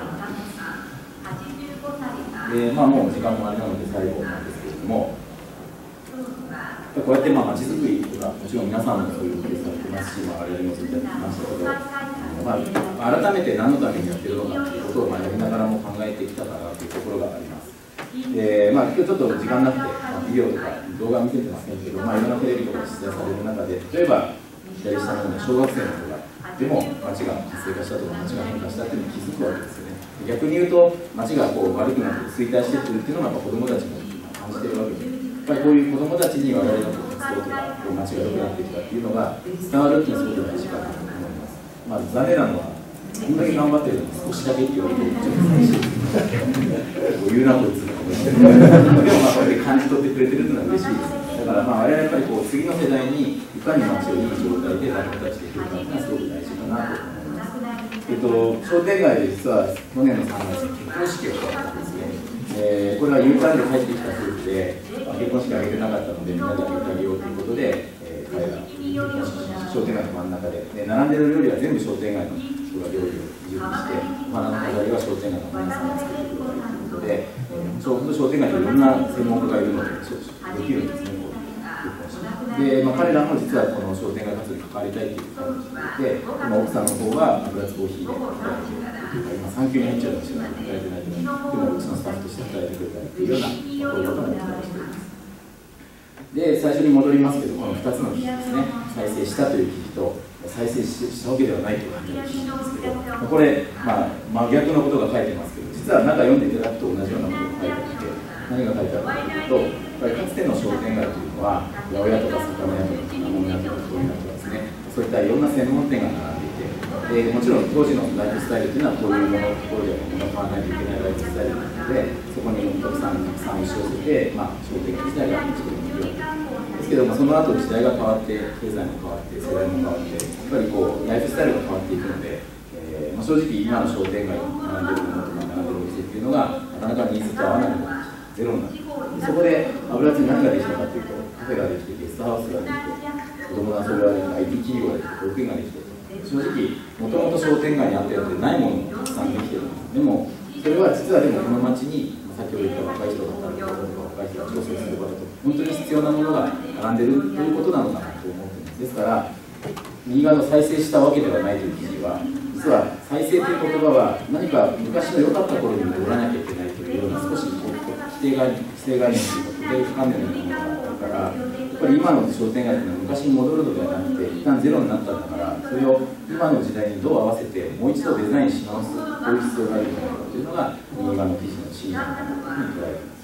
で、まあ、もう時間もあれなので最後なんですけれども、こうやってまあ街づくりとか、もちろん皆さんもそういうケースされてますし、まあ、我々もずっとやってきましたけど、まあ、改めて何のためにやってるのかということをまあやりながらも考えてきたかなというところがあります。でまあ、今日ちょっと時間なくて、まあ、ビデオとか動画見せてませんけど、まあ、いろんなテレビとか取材される中で、例えば左下のような小学生の子がでも街が活性化したとか街が変化したっていうのに気づくわけですよね。逆に言うと街がこう悪くなって衰退してくるっていうのがやっぱ子どもたちも感じてるわけで、やっぱりこういう子どもたちに我々の活動とかこう街が良くなってきたっていうのが伝わるっていうのはすごく大事かなと思います。まあ、残念なのはこんだけ頑張ってるのに少しだけって言われてちょっと寂しいです言うなこいつとか思ってでもまあこうやって感じ取ってくれてるっていうのは嬉しいです。だからまあ我々やっぱりこう次の世代にいかに街をいい状態でバトンタッチできるかっていうのはすごく大事かなと思います。えっと、商店街で実は去年のさんがつに結婚式をやったんですね。えー、これは U ターンで帰ってきた夫婦で、まあ、結婚式あげてなかったのでみんなであげてあげようということで、えー、彼ら商店街の真ん中で、で並んでる料理は全部商店街の人が料理を準備して、花の飾りは商店街の皆さんが作ってくれたということで、えー、ちょうど商店街にいろんな専門家がいるのでできるんですね。で、まあ、彼らも実はこの商店街活動に関わりたいという感じで、今奥さんの方が油津コーヒーで働いているというか、今産休に入っちゃうかもしれない働いてないけど、でもうちのスタッフとして働いてくれたりというようなこういうこともお伝えしています。で、最初に戻りますけど、このふたつの記事ですね、再生したという記事と再生したわけではないという記事なんですけど、これ、まあ、真逆のことが書いてますけど、実は中読んでいただくと同じようなことが書いてあって、何が書いてあるかというと、やっぱりかつての商店街というのは、八百屋とか魚屋とか金物屋とかそういうのとかですね、そういったいろんな専門店が並んでいて、でもちろん当時のライフスタイルというのはこういうものところでは物を買わないといけないライフスタイルなので、そこにお客さんにたくさん押し寄せて、まあ、商店街自体が作りにくいわけですけど、まあ、その後時代が変わって、経済も変わって、世代も変わって、やっぱりこうライフスタイルが変わっていくので、えーまあ、正直今の商店街に並んでいるものとか並んでいるお店っていうのがなかなかニーズと合わないものゼロになって、そこで油津に何ができたかというと、カフェができて、ゲストハウスができて、子供の遊びができて、アイティー 企業ができて、保育園ができて、正直、もともと商店街にあったようでないものもたくさんできてるんです。でも、それは実はでもこの町に、先ほど言った若い人だったりとか、若い人が調整する方と、本当に必要なものが並んでるということなのかなと思っています。ですから、右側の再生したわけではないという記事は、実は再生という言葉は何か昔の良かった頃に戻らなきゃいけないというような少し否定概念、否定概念というか固定観念のようなものがあるから、やっぱり今の商店街というのは昔に戻るのではなくて、一旦ゼロになったんだから、それを今の時代にどう合わせて、もう一度デザインし直す、こういう必要があるんじゃないかというのが、右側の記事の真意なのかなというふうに捉えています。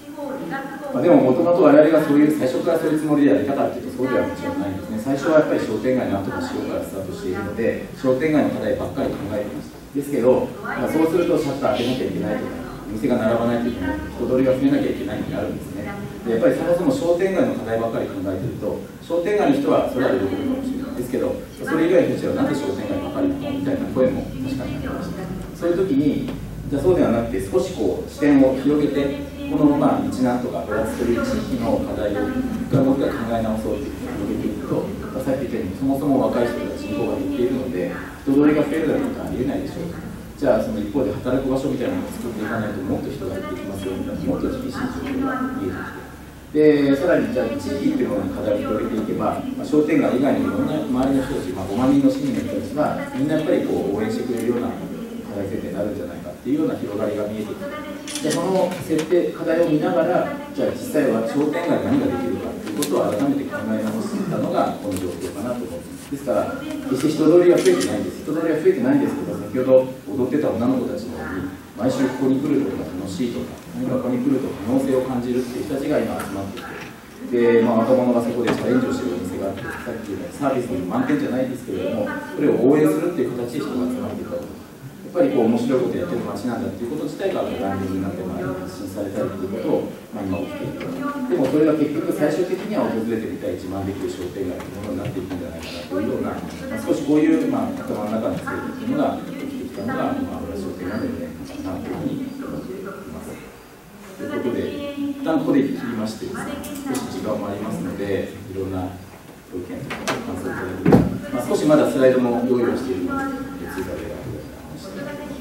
まあ、でももともと我々がそういう最初からそういうつもりでやりたかったというとそうではもちろんないんですね。最初はやっぱり商店街なんとかしようからスタートしているので、商店街の課題ばっかり考えてました。ですけど、まあ、そうするとシャッター開けなきゃいけないとか、お店が並ばないといけない、人通りが増えなきゃいけないになるんですね。でやっぱりそもそも商店街の課題ばっかり考えてると、商店街の人はそれは喜ぶかもしれないですけど、それ以外の人たちはなんで商店街ばっかりなのみたいな声も確かにありました。そういう時に、じゃあそうではなくて、少しこう視点を広げて、このまあ日南とか浦津という地域の課題を僕が考え直そうというふうに広げていくと、さっき言ったように、そもそも若い人たち人口が減っているので、人通りが増えるだろうとはありえないでしょう。じゃあその一方で働く場所みたいなのを作っていかないともっと人が減っていきますよみたいな、もっと厳しい状況が見えてきて。でさらにじゃあ地域っていうものに課題を広げていけば、まあ、商店街以外にいろんな周りの人たち、まあ、ごまんにんの市民の人たちはみんなやっぱりこう応援してくれるような課題設定になるんじゃないかっていうような広がりが見えてきて、でその設定課題を見ながら、じゃあ実際は商店街何ができるかっていうことを改めて考え直したのがこの状況かなと思います。ですから決して人通りが増えてないんです。人通りが増えてないんですけど、先ほど踊ってた女の子たちのように毎週ここに来ることが楽しいとか、何かここに来ると可能性を感じるっていう人たちが今集まってきて、で、まあ、若者がそこでチャレンジをしているお店があって、さっき言ったサービスに満点じゃないですけれども、それを応援するっていう形で人が集まっていたと。やっぱりこう面白いことやってる街なんだっていうこと自体がブランディングになって周りに発信されたりということを、まあ、今起きている。でもそれが結局最終的には訪れてみたい自慢できる商店街というものになっていくんじゃないかなというような、まあ、少しこういう、まあ、頭の中の整理というのが起きてきたのが、まあ、浦商店街のね、なというふうに思っています。ということで、一旦ここで切りましてですね、少し時間もありますので、いろんなご意見とか感想いただければ、まあ、少しまだスライドも用意をしているので、追加で話していただきます。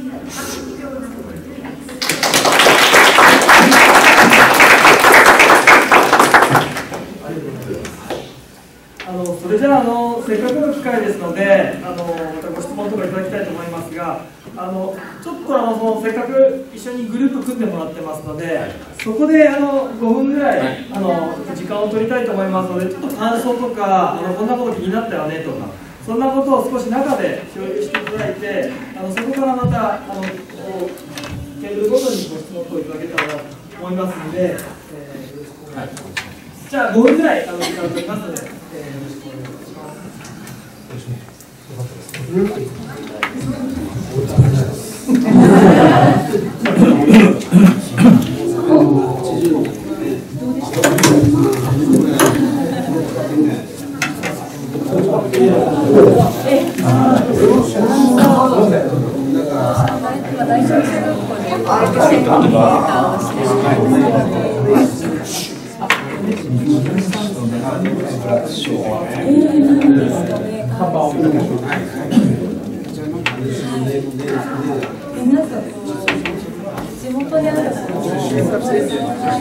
あのそれじゃあ、あのせっかくの機会ですので、あのまたご質問とかいただきたいと思いますが、あのちょっとあのそのせっかく一緒にグループ組んでもらってますので、そこであのごふんぐらいあの時間を取りたいと思いますので、ちょっと感想とか、あのこんなこと気になったよねとか、そんなことを少し中で共有していただいて、あのそこからまたあのテーブルごとにご質問をいただけたらと思いますので、えー、よろしくお願いします。じゃあごふんぐらいあの時間を取りますので、えー、よろしくお願いします地元にあるそのしかもなんかそれも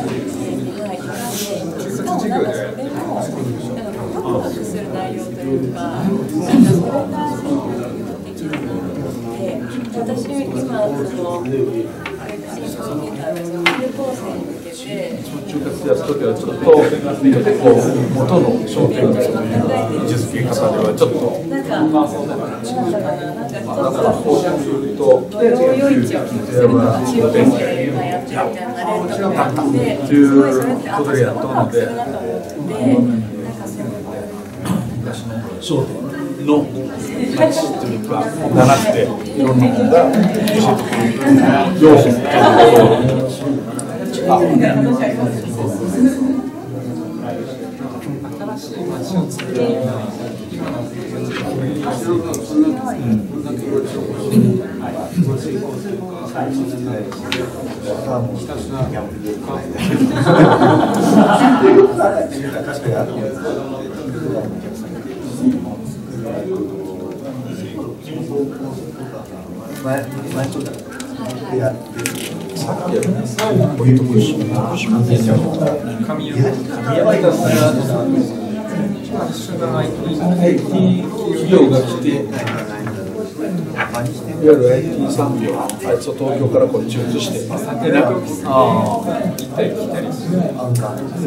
なんかワクワクする内容というか、なんかそれがすごく魅力的なので、私今その新商品が中高生に向けて就活やるときはちょっとこう元の商店街の技術系方ではちょっとなんかなんだかな、なんかこうすると同様一をするのが中高生がやってるみたいなレッドがあって、すごいそれってあ私もワクワクするなと思って、なんかその商店の価値というかじゃなくていろんなものが教えてくれる要素あ新しい街を作る今のさっきやった最後のポイントも一緒に紙を紙を出したらアイティー 企業が来ていわゆる アイティー 産業あいつを東京からこっち移してでなんかああ行ったり来たりする確かに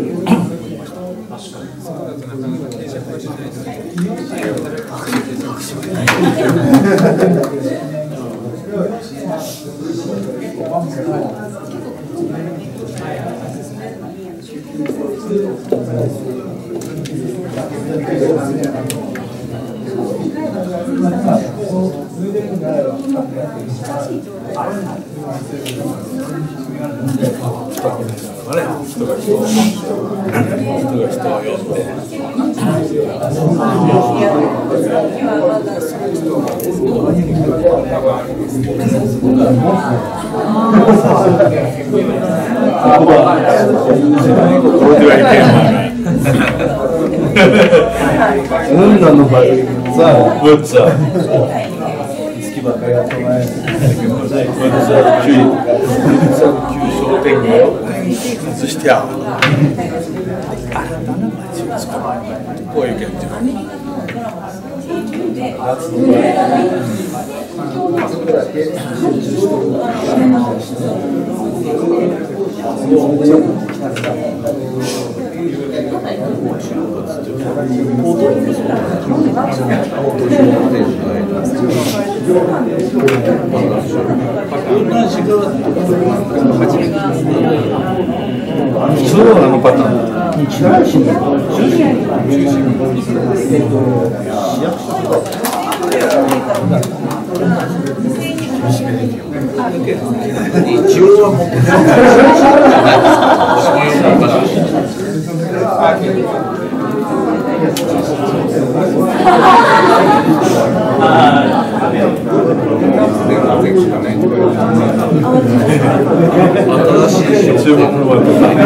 そうだとなかなか定着はしないですね女の場合さ、ぶっちゃ好きばっかりやってない。私はきゅう商店街を外してやる。新たな街を作る。こういう現状。夏の場そうなのパターン。一応は持って新しい注目の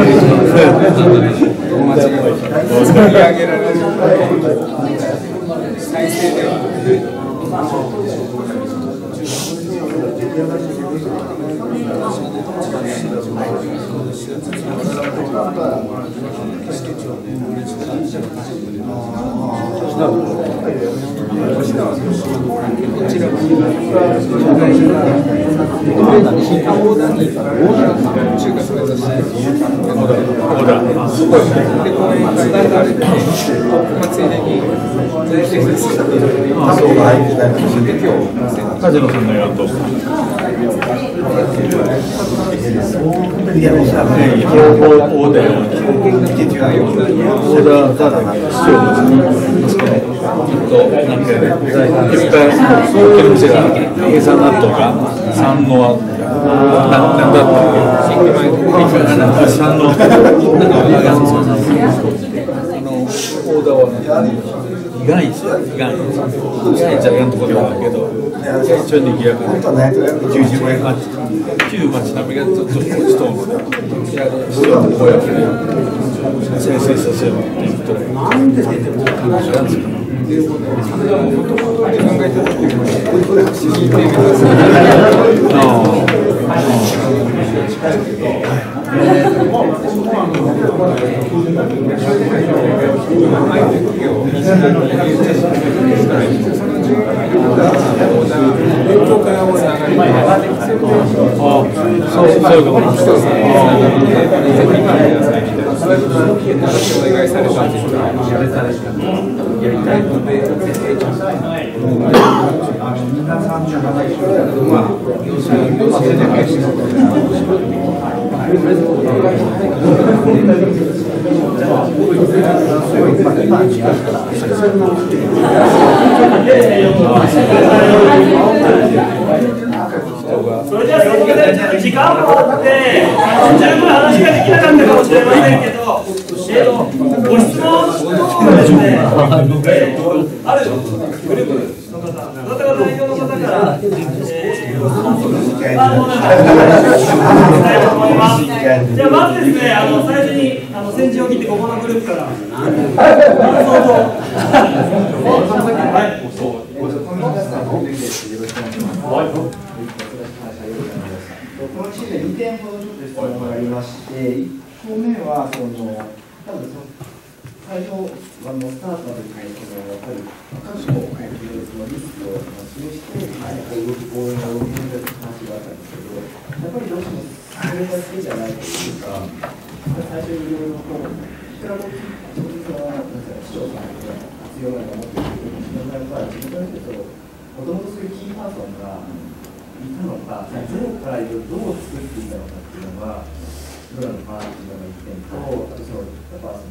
作り上げられる再生ではカジノさんのやると。意外ですよ、意外です。ジャイアントコーナーだけど、一応にぎやかで、旧街並みがちょっと落ちとんので、こうやって先生させようっていうことで、なんで出ても話なんですか。 それじゃあすみません、ちょっと時間もあって十分話ができなかったかもしれませんけど、えー、とご質問がですね、あるグループの方、どなたが代表の方から、えー、ご質問をしたいと思います。じゃあまずですね、あの最初にあの先陣を切ってここのグループから。 この記事でにてんほどちょっと質問がありまして、いっこめはその多分その最初あのスタートの時にそのやっぱり各種のそのリスクを示して、やっぱり動き応援が動き出す話があったんですけど、やっぱりどうしてもそれだけじゃないというか、最初にいろいろこういくらも自分の視聴者の強いものを持っている問題は自分からするともともとそういうキーパーソンがいたのか、ゼロからいろいろどう作っていたのかっていうのがどうなのかっていうのが一点と、あとそのやっぱ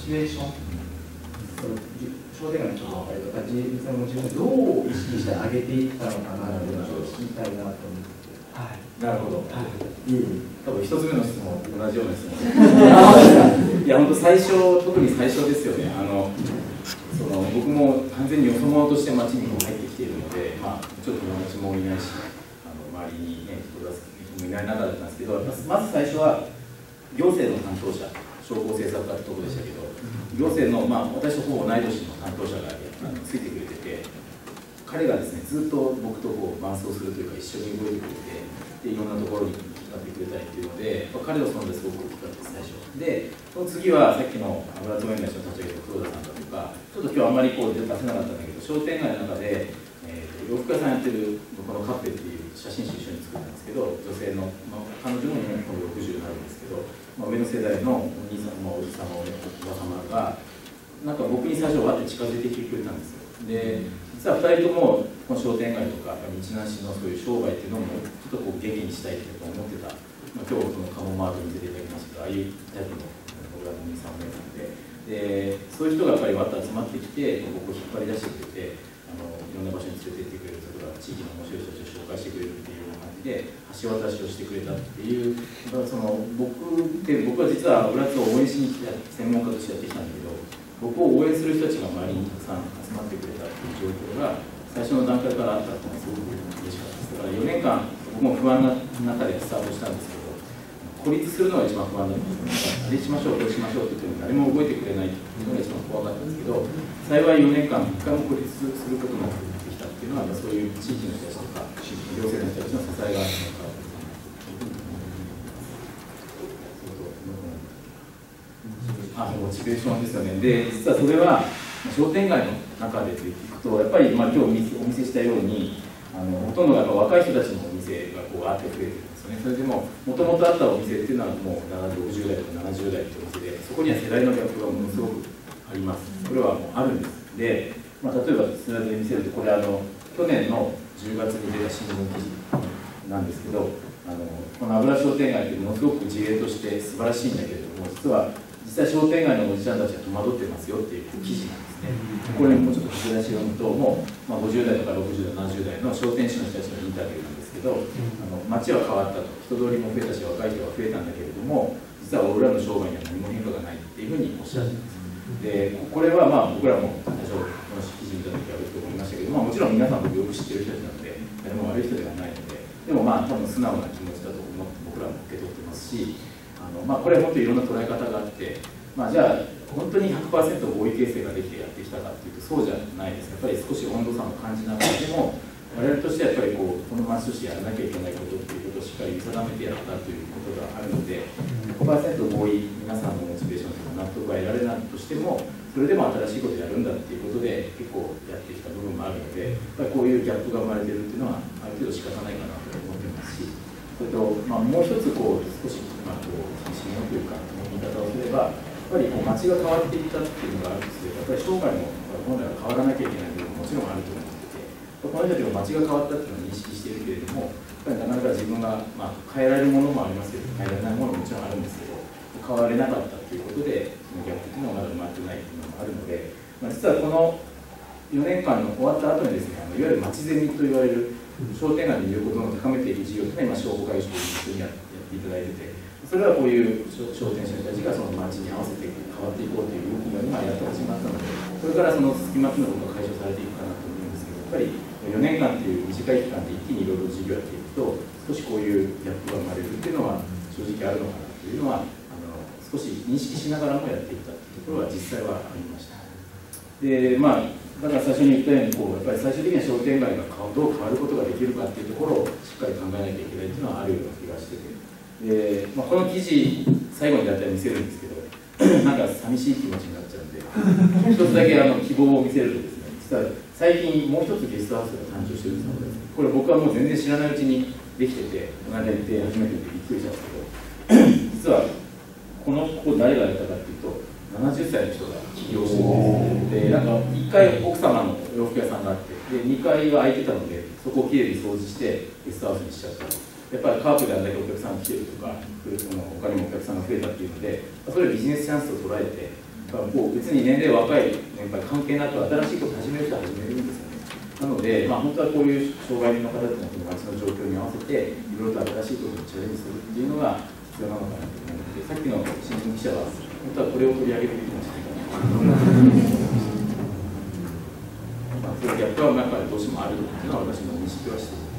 チュエーション、商店街の人だったりとか、自分も自分でどう意識して上げていったのかなというのを知りたいなと思って。 はい、なるほど。はい、いい。多分一つ目の質問、同じような質問。いや、本当最初、特に最初ですよね。あの、その僕も完全によそ者として町に入ってきているので、まあ、ちょっと友達もいないし、あの周りに、ね、人出す人もいない中だったんですけど、まず最初は行政の担当者、商工政策課ってとこでしたけど、行政の、まあ、私とほぼ同い年の担当者があのついてくれてて、彼がですね、ずっと僕とこう伴走するというか、一緒に動いてくれて、でいろんなところに引っ張ってくれたりっていうので、彼の存在すごく大きかったです、最初。で、その次はさっきの油染め町の立ち上げた黒田さんだとか、ちょっと今日あんまりこう出せなかったんだけど、商店街の中で、えー、洋服屋さんやってるこのカッペっていう写真集一緒に作ったんですけど、女性の、まあ、彼女も今ろくじゅうになるんですけど、まあ、上の世代のお兄さん、まあ、おじさん、おば様が、なんか僕に最初わって近づいてきてくれたんですよ。で、実はふたりともこの商店街とか日南市のそういう商売っていうのもちょっとこう元気にしたいって思ってた、まあ、今日そのカモマートに出ていただきましたけど、ああいうタイプの僕らのお兄さんお姉さんで、でそういう人がやっぱりわっと集まってきて僕を引っ張り出してくれて、あのいろんな場所に連れて行ってくれるとか、地域の面白い人たちを紹介してくれるっていうような感じで橋渡しをしてくれたっていう、その僕って僕は実は浦津を応援しに来た専門家としてやってきたんだけど、僕を応援する人たちが周りにたくさん集まってくれたっていう状況が最初の段階からあったのがすごく嬉しかったです。だからよねんかん僕も不安な中でスタートしたんですけど、孤立するのが一番不安だったんです。あれしましょう、これしましょうって言っても誰も動いてくれないっていうのが一番怖かったんですけど、幸いよねんかん一回も孤立することなくできたっていうのは、そういう地域の人たちとか行政の人たちの支えがあるのか。あ、モチベーションですよね。で、実はそれは商店街の中でいくと、やっぱり、まあ、今日お見せしたように、あのほとんどがやっぱ若い人たちのお店がこうあって増えてるんですよね。それでも、もともとあったお店っていうのはもうろくじゅうだいとかななじゅうだいというお店で、そこには世代のギャップがものすごくあります。それはもうあるんです。で、まあ、例えばスライドで見せると、これあの去年のじゅうがつに出た新聞記事なんですけど、あのこの油商店街ってものすごく事例として素晴らしいんだけれども、実は実際商店街のおじちゃんたちが戸惑ってますよっていう記事なんですね。これもうちょっと書き出し読むと、もう、まあ、ごじゅうだいとかろくじゅうだい、ななじゅうだいの商店主の人たちのインタビューなんですけど、あの街は変わったと、人通りも増えたし、若い人が増えたんだけれども、実は俺らの商売には何も変化がないっていうふうにおっしゃってます。で、これはまあ僕らも最初、この記事見たときは悪く思いましたけど、まあ、もちろん皆さん僕よく知ってる人たちなので、誰も悪い人ではないので、でもまあ多分素直な気持ちだと思って僕らも受け取ってますし、あのまあ、これはもっといろんな捉え方があって、まあ、じゃあ本当に ひゃくパーセント 合意形成ができてやってきたかっていうとそうじゃないです。やっぱり少し温度差も感じながらでも我々としてはやっぱりこうこの町としてやらなきゃいけないことっていうことをしっかり見定めてやったということがあるので ひゃくパーセント 合意皆さんのモチベーションとか納得が得られないとしてもそれでも新しいことをやるんだっていうことで結構やってきた部分もあるのでやっぱりこういうギャップが生まれてるっていうのはある程度仕方ないかなと思ってますしそれと、まあ、もう一つこう少し、まあ、こう厳しめのというか言い方をすればやっぱりこう街が変わっていったっていうのがあるんですけどやっぱり生涯も本来は変わらなきゃいけない部分ももちろんあると思っていてこの人たちも街が変わったっていうのを認識しているけれどもやっぱりなかなか自分が、まあ、変えられるものもありますけど変えられないものももちろんあるんですけど変われなかったということでそのギャップっていうのはまだ生まれてないっていうのもあるので、まあ、実はこのよねんかんの終わった後にですねあのいわゆる街ゼミと言われる商店街の魅力を高めていく事業というのは今商工会議所というふうにやっていただいててそれはこういう商店者たちがその街に合わせて変わっていこうという動きが今やって始まったのでこれからその隙間というのが解消されていくかなと思うんですけどやっぱりよねんかんという短い期間で一気にいろいろ事業やっていくと少しこういうギャップが生まれるっていうのは正直あるのかなというのはあの少し認識しながらもやっていったというところは実際はありました。でまあだから最初に言ったようにこうやっぱり最終的には商店街がどう変わることができるかっていうところをしっかり考えなきゃいけないっていうのはあるような気がしててで、まあ、この記事最後にだったら見せるんですけどなんか寂しい気持ちになっちゃうんで一つだけあの希望を見せるとですね実は最近もう一つゲストハウスが誕生してるんですのでこれ僕はもう全然知らないうちにできててこの間行って初めて見てびっくりしたんですけど実はこのここ誰がやったかっていうとななじゅっさいの人が起業してるんですでなんかいっかい奥様の洋服屋さんがあってでにかいは空いてたのでそこをきれいに掃除してゲストハウスにしちゃったやっぱりカープであれだけお客さん来てるとかその他にもお客さんが増えたっていうのでそれをビジネスチャンスと捉えてこう別に年齢若い年配関係なく新しいこと始める人は始めるんですよね。なので、まあ、本当はこういう障害の方っていうのは街の状況に合わせていろいろと新しいことにチャレンジするっていうのが必要なのかなと思うので、さっきの新聞記者は本当はこれを取り上げるべきなんじゃないかなまあそういうギャップはやっぱりどうしてもあるっていうのは私も認識はしています。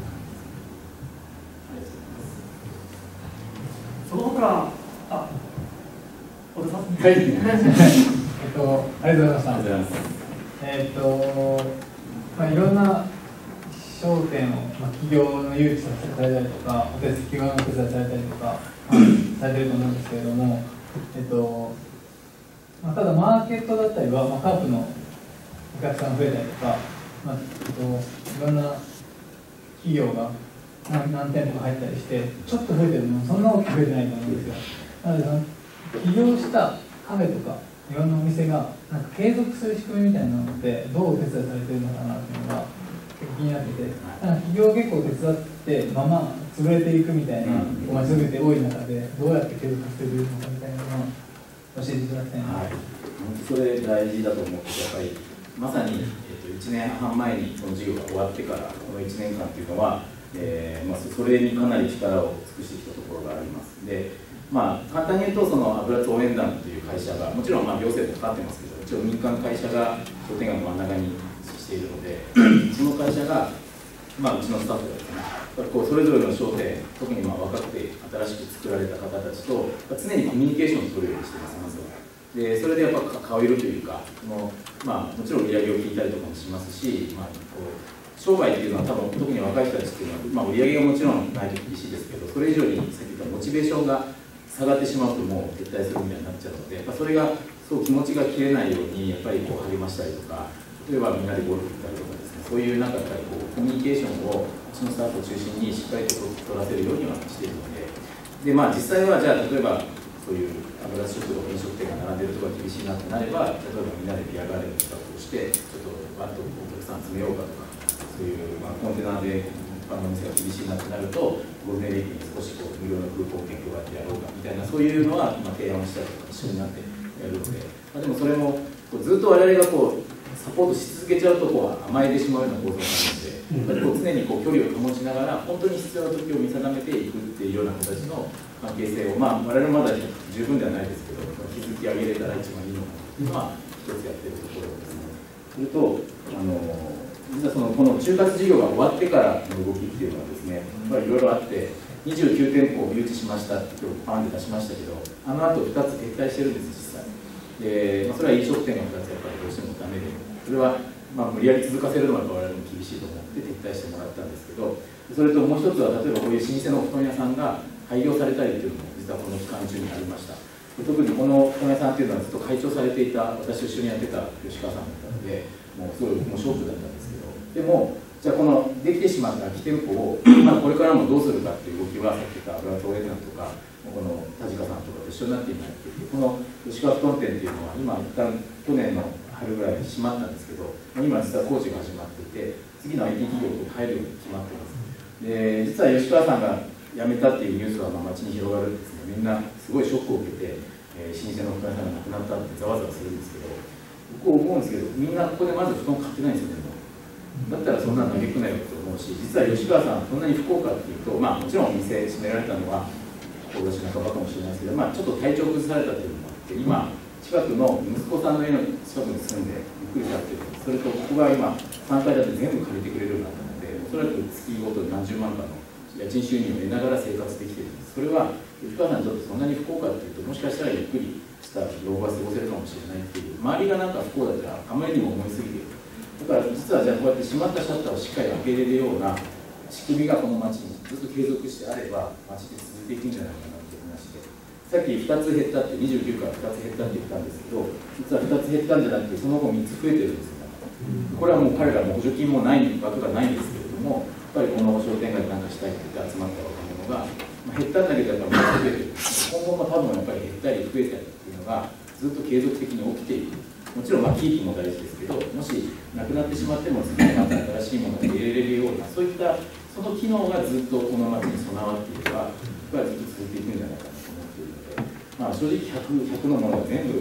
その他、あ、小田さん。 はい。えっと、ありがとうございました。 ありがとうございます。 えっと、まあ、いろんな焦点を、まあ、企業の誘致させられたりとか、お手伝い企業のお手伝いされたりとか、されてると思うんですけれども、えっと、まあ、ただマーケットだったりは、まあ、カープのお客さんが増えたりとか、まあ、えっと、いろんな企業が何, 何店舗か入ったりして、ちょっと増えてるのもそんな大きく増えてないと思うんですよ。なので、その起業したカフェとか、いろんなお店がなんか継続する仕組みみたいなのってどうお手伝いされてるのかなっていうのが結構気になってて、なんか起業結構手伝ってまま潰れていくみたいなお店全て多い中でどうやって継続しているのかみたいなのを教えていただきたいな。 はい、本当それ大事だと思ってやっぱりまさに、えー、といちねんはん前にその事業が終わってからこのいちねんかんというのは、えーまあ、それにかなり力を尽くしてきたところがあります。でまあ、簡単に言うと、その油津応援団という会社が、もちろんまあ行政とかかってますけど、一応民間会社が商店街の真ん中に位置しているので、その会社が、まあ、うちのスタッフがですね、こうそれぞれの商店、特にまあ若くて新しく作られた方たちと、常にコミュニケーションを取るようにしています、まずは。でそれでやっぱ顔色というか、そのまあ、もちろん売り上げを聞いたりとかもしますし、まあ、こう商売っていうのは多分特に若い人たちっていうのは、まあ、売り上げがもちろんないと厳しいですけど、それ以上にさっき言ったモチベーションが下がってしまうともう撤退するみたいになっちゃうので、やっぱそれがそう気持ちが切れないようにやっぱりこう励ましたりとか、例えばみんなでゴルフ行ったりとかですね、そういうなんかやっぱりこうコミュニケーションをうちのスタッフを中心にしっかりと取らせるようにはしているので、でまあ実際はじゃあ例えばそういう油食堂飲食店が並んでるところが厳しいなってなれば、例えばみんなでビアガーデンの企画をしてちょっとバッとお客さん集めようかとか、そういう、まあ、コンテナで一般のお店が厳しいなってなるとゴールデンウィークに少しこう無料のクーポン券配ってやろうかみたいな、そういうのは、まあ、提案をしたりとか一緒になってやるので、まあ、でもそれもこうずっと我々がこうサポートし続けちゃうとこう甘えてしまうような構造になるので、こう常にこう距離を保ちながら本当に必要な時を見定めていくっていうような形の関係性を、まあ、我々まだ十分ではないですけど築き上げれたら一番いいのかなというのは一つやってるところですね。それとあの実はそのこの就活事業が終わってからの動きっていうのはですね、いろいろあってにじゅうきゅうてんぽを誘致しましたって今日パンで出しましたけど、あの後ふたつ撤退してるんです実際で、まあ、それは飲食店がふたつやっぱりどうしてもダメで、それはまあ無理やり続かせるのは我々も厳しいと思って撤退してもらったんですけど、それともう一つは例えばこういう老舗のお布団屋さんが廃業されたりというのも実はこの期間中にありました。特にこのお布団屋さんっていうのはずっと会長されていた私と一緒にやってた吉川さんだったので、もうすごいもうショックだったんですけど、でもじゃあこのできてしまった空き店舗を、まあ、これからもどうするかっていう動きはさっき言った油津応援団とかこの田近さんとかと一緒になって今やっていて、この吉川布団店っていうのは今一旦去年の春ぐらいに閉まったんですけど、今実は工事が始まっていて次の アイティー 企業に入るように決まってます。で実は吉川さんが辞めたっていうニュースはまあ街に広がるんですね。みんなすごいショックを受けて、えー、老舗の布団屋さんが亡くなったってざわざわするんですけど、僕思うんですけどみんなここでまず布団買ってないんですよね。だったらそんなの嘆くなよと思うし、実は吉川さんそんなに不幸かっていうと、まあもちろんお店閉められたのは志半ばかもしれないですけど、まあちょっと体調崩されたというのもあって今近くの息子さんの家の近くに住んでゆっくりやってる。それとここが今さんかい建て全部借りてくれるようになったので、おそらく月ごとに何十万かの家賃収入を得ながら生活できてるんです。それは吉川さんにとってそんなに不幸かっていうと、もしかしたらゆっくりした老後が過ごせるかもしれないっていう、周りがなんか不幸だったらあまりにも思いすぎている。だから実はじゃあこうやって閉まったシャッターをしっかり開けれるような仕組みがこの町にずっと継続してあれば町って続いていくんじゃないかなという話で、さっきふたつ減ったってにじゅうきゅうからふたつ減ったって言ったんですけど、実はふたつ減ったんじゃなくてその後みっつ増えてるんですよ。これはもう彼らも補助金もない枠がないんですけれども、やっぱりこの商店街で何かしたいって言って集まった若者が、まあ、減ったんだけどやっぱり増えてる。今後も多分やっぱり減ったり増えたりっていうのがずっと継続的に起きている。もちろんまあ地域も大事ですけど、もしなくなってしまっても次にまた新しいものが入れれるような、そういったその機能がずっとこの町に備わっていれば、やっぱりずっと続いていくんじゃないかなと思っているので、まあ、正直 ひゃく, ひゃくのものが全部消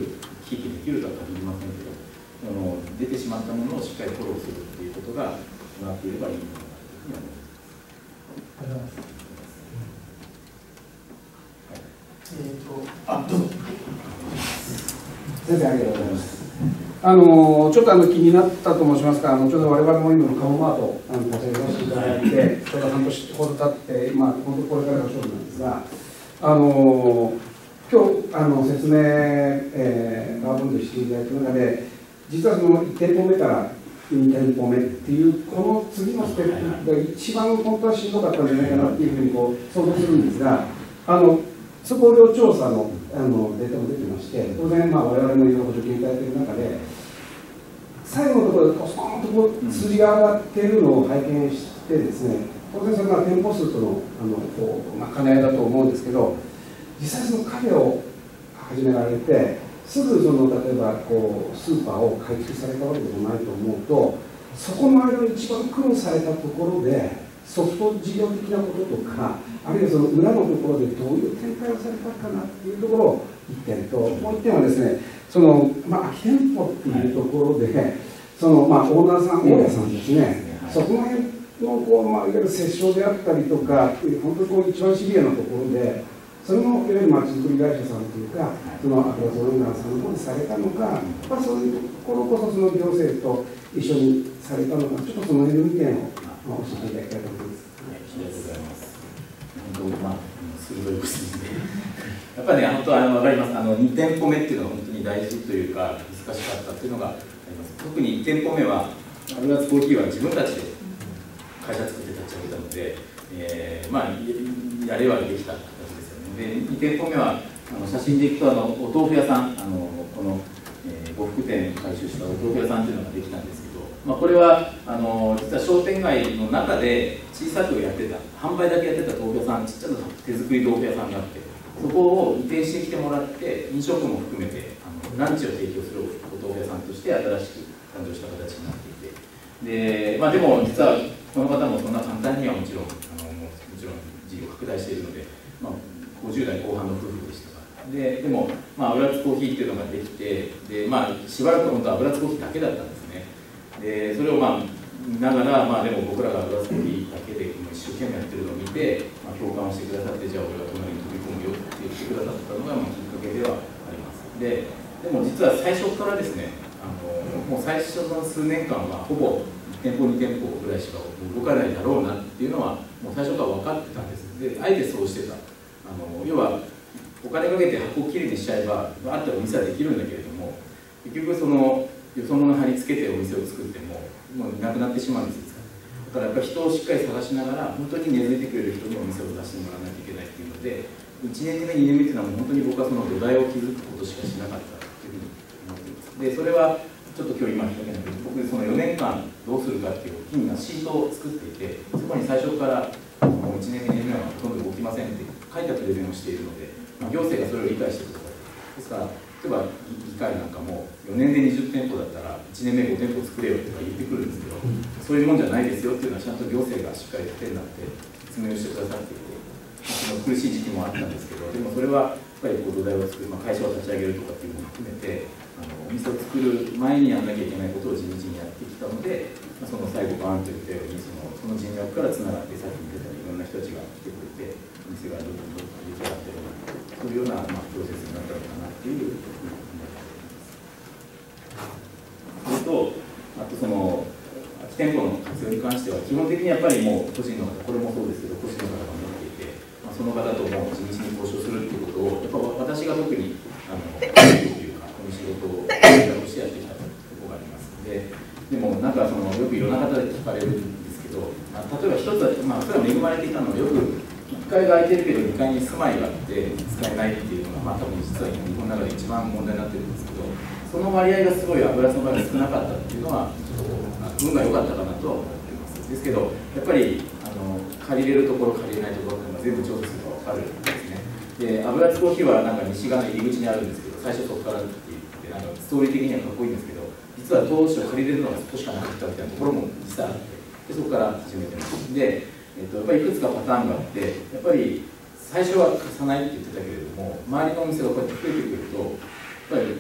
危機できるとは限りませんけど、あの出てしまったものをしっかりフォローするっていうことが決まっていればいいのかなというふうに思います。 えーと、あ、どうぞ。 先生、ありがとうございます。あのちょっとあの気になったと申しますか、あのちょうど我々も今のカモマートあの立ち上げさせていただいて、ちょうど半年ほど経って、まあ、本当これからが勝負なんですが、あの今日あの説明、えー、パワーポイントしていただいた中で、実はそのいってんぽめからにてんぽめっていう、この次のステップが一番本当はしんどかったんじゃないかなっていうふうにこう想像するんですが、あの通行量調査 の, あのデータも出てまして、当然、まあ、我々もいろいろご助言いただいている中で、最後のところでポストンとこう数字が上がっているのを拝見してですね、当然それが店舗数とのあのこう、まあ、兼ね合いだと思うんですけど、実際そのカフェを始められて、すぐその例えばこうスーパーを開拓されたわけでもないと思うと、そこの間の一番苦労されたところで、ソフト事業的なこととか、あるいはその裏のところでどういう展開をされたかなっていうところをいってんと、もういってんはですね、その、まあ、空き店舗っていうところで、その、まあ、オーナーさん、大家さんですね、そこの辺のこう、まあ、いわゆる折衝であったりとか、本当にこう一番シビアなところで、それもいわゆるまちづくり会社さんというか、そのアプラスオーナーさんの方にされたのか、まあ、そういうところこそその行政と一緒にされたのか、ちょっとその辺の意見を教えていただきたいと思います。 はい、ありがとうございます。本当、まあ、鋭いご質問で、やっぱりね、本当、あの、わかります。あの、にてんぽめっていうのが本当に大事というか、難しかったっていうのがあります。特にいってんぽめは、アルバツコーヒーは自分たちで会社作って立ち上げたので、えー、まあ、やればできた形ですよね。で、にてんぽめは、あの写真でいくと、あの、お豆腐屋さん、あの、この、えー、呉服店を改修したお豆腐屋さんっていうのができたんですけど、まあ、これはあの実は商店街の中で小さくやってた、販売だけやってた豆腐屋さん、ちっちゃな手作り豆腐屋さんがあって、そこを移転してきてもらって、飲食も含めてあのランチを提供するお豆腐屋さんとして新しく誕生した形になっていて、で、まあ、でも実はこの方もそんな簡単にはもちろん、あのもちろん事業拡大しているので、まあ、ごじゅう代後半の夫婦でしたから、で, でも、まあ、油津コーヒーっていうのができて、で、まあ、しばらく本当は油津コーヒーだけだったんですね。でそれをまあ見ながら、まあ、でも僕らが油津コーヒーだけで一生懸命やってるのを見て、まあ、共感をしてくださって、じゃあ俺が隣に飛び込むよって言ってくださったのが、まあ、きっかけではあります。ででも実は最初からですね、あのもう最初の数年間はほぼいち店舗に店舗ぐらいしか動かないだろうなっていうのはもう最初から分かってたんです。であえてそうしてた。あの要はお金かけて箱をきれいにしちゃえばあったらお店はできるんだけれども、結局そのよそ者貼り付けてお店を作ってももうなくなってしまうんですよ。だからやっぱり人をしっかり探しながら本当に根付いてくれる人にお店を出してもらわなきゃいけないっていうので、いちねんめにねんめっていうのは本当に僕はその土台を築くことしかしなかったというふうに思っています。でそれはちょっと今日今言ったけど、僕そのよねんかんどうするかっていう大きなシートを作っていて、そこに最初からもういちねんめにねんめはほとんど動きませんって書いたプレゼンをしているので、まあ、行政がそれを理解してください。ですから例えば議会なんかもよねんでにじゅってんぽだったらいちねんめご店舗作れよとか言ってくるんですけど、そういうもんじゃないですよっていうのはちゃんと行政がしっかり手になって説明をしてくださっていて、その苦しい時期もあったんですけど、でもそれはやっぱりこう土台を作る、まあ、会社を立ち上げるとかっていうのも含めて、あのお店を作る前にやらなきゃいけないことを地道にやってきたので、まあ、その最後バーンと言ったようにそのその人脈からつながってさっき言ってたようにいろんな人たちが来てくれてお店がどんどんどんどん出来上がってるそういうような、まあ、プロセスになったのかなっていうふうに思っています。それとあとその空き店舗の活用に関しては基本的にやっぱりもう個人の方、これもそうですけど個人の方が持っていて、まあ、その方とも地道に交渉するっていうことをやっぱ私が特にあのというかこの仕事をとしてやってきたところがあります。ででもなんかそのよくいろんな方で聞かれるんですけど、まあ、例えば一つは、まあ、それは恵まれていたのはよくいっかいが空いてるけどにかいに住まいがあって使えないっていうのが、まあ、多分実は日本の中で一番問題になってるんですけど、その割合がすごい油そばが少なかったっていうのはちょっと運が良かったかなとは思っています。ですけどやっぱりあの借りれるところ借りれないところっていうのが全部調査すれば分かるんですね。で油津コーヒーはなんか西側の入り口にあるんですけど、最初そこからって言ってなんかストーリー的にはかっこいいんですけど、実は当初借りれるのがそこしかなかったみたいなところも実はあって、でそこから始めてます。で、えっと、やっぱりいくつかパターンがあって、やっぱり最初は貸さないって言ってたけれども、周りのお店がこうやって増えてくると、やっぱりうち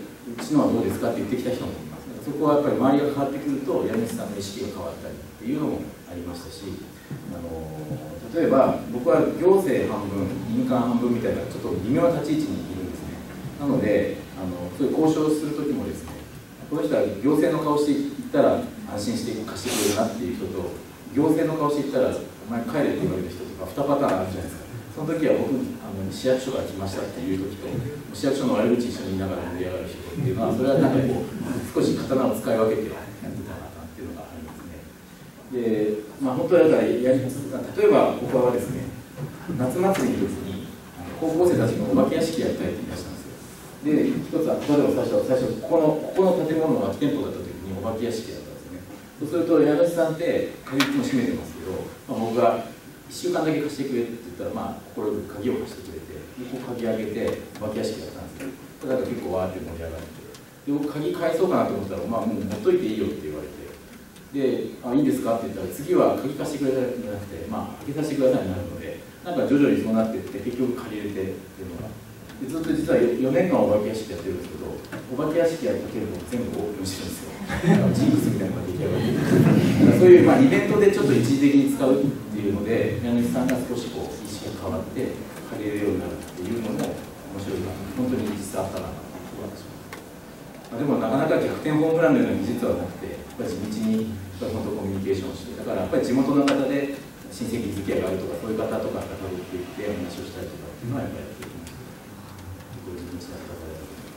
ちのはどうですかって言ってきた人もいます。そこはやっぱり周りが変わってくると家主さんの意識が変わったりっていうのもありましたし、あの例えば僕は行政半分民間半分みたいなちょっと微妙な立ち位置にいるんですね。なのであのそういう交渉する時もですね、この人は行政の顔していったら安心して貸してくれるなっていう人と、行政の顔していったらお前帰れって言われる人とかにパターンあるじゃないですか。その時は僕あの市役所から来ましたっていう時と、市役所の悪口一緒に言いながら盛り上がる人っていうのは、それはなんかこう少し刀を使い分けてやってたなっていうのがありますね。で、まあ本当はだからやり例えば僕はですね、夏祭りの時に高校生たちがお化け屋敷やりたいって言い出したんですよ。で、一つは例えば最初最初ここのここの建物が空き店舗だった時にお化け屋敷だったんですね。そうすると家主さんって鍵いつも閉めてますけど、まあ、僕がいっしゅうかんだけ貸してくれって言ったら、まあ心よく鍵を貸してくれて、でこう鍵開けてお化け屋敷だったんですけど、だから結構わーって盛り上がって、で僕鍵返そうかなと思ったら、まあもう持っといていいよって言われて、で、あ、いいんですかって言ったら、次は鍵貸してくれたんじゃなくて、まあ開けさせてくださいになるので、なんか徐々にそうなっていって、結局借りれてっていうのが、でずっと実はよねんかんお化け屋敷やってるんですけど、お化け屋敷やったけれども全部オープンしてるんですよ。ジンクスみたいなのが出来上がって、そういう、まあ、イベントでちょっと一時的に使うっていうので、家主さんが少しこう意識が変わって借りれるようになるっていうのも面白いな、本当に実際あったなと思います。まあ、でもなかなか逆転ホームランのような技術はなくて、やっぱり地道に本当コミュニケーションをして、だからやっぱり地元の方で親戚付き合いがあるとか、そういう方とかがたどっていって話をしたりとかっていうのはやっぱりやっていきます。こういう地道な方で。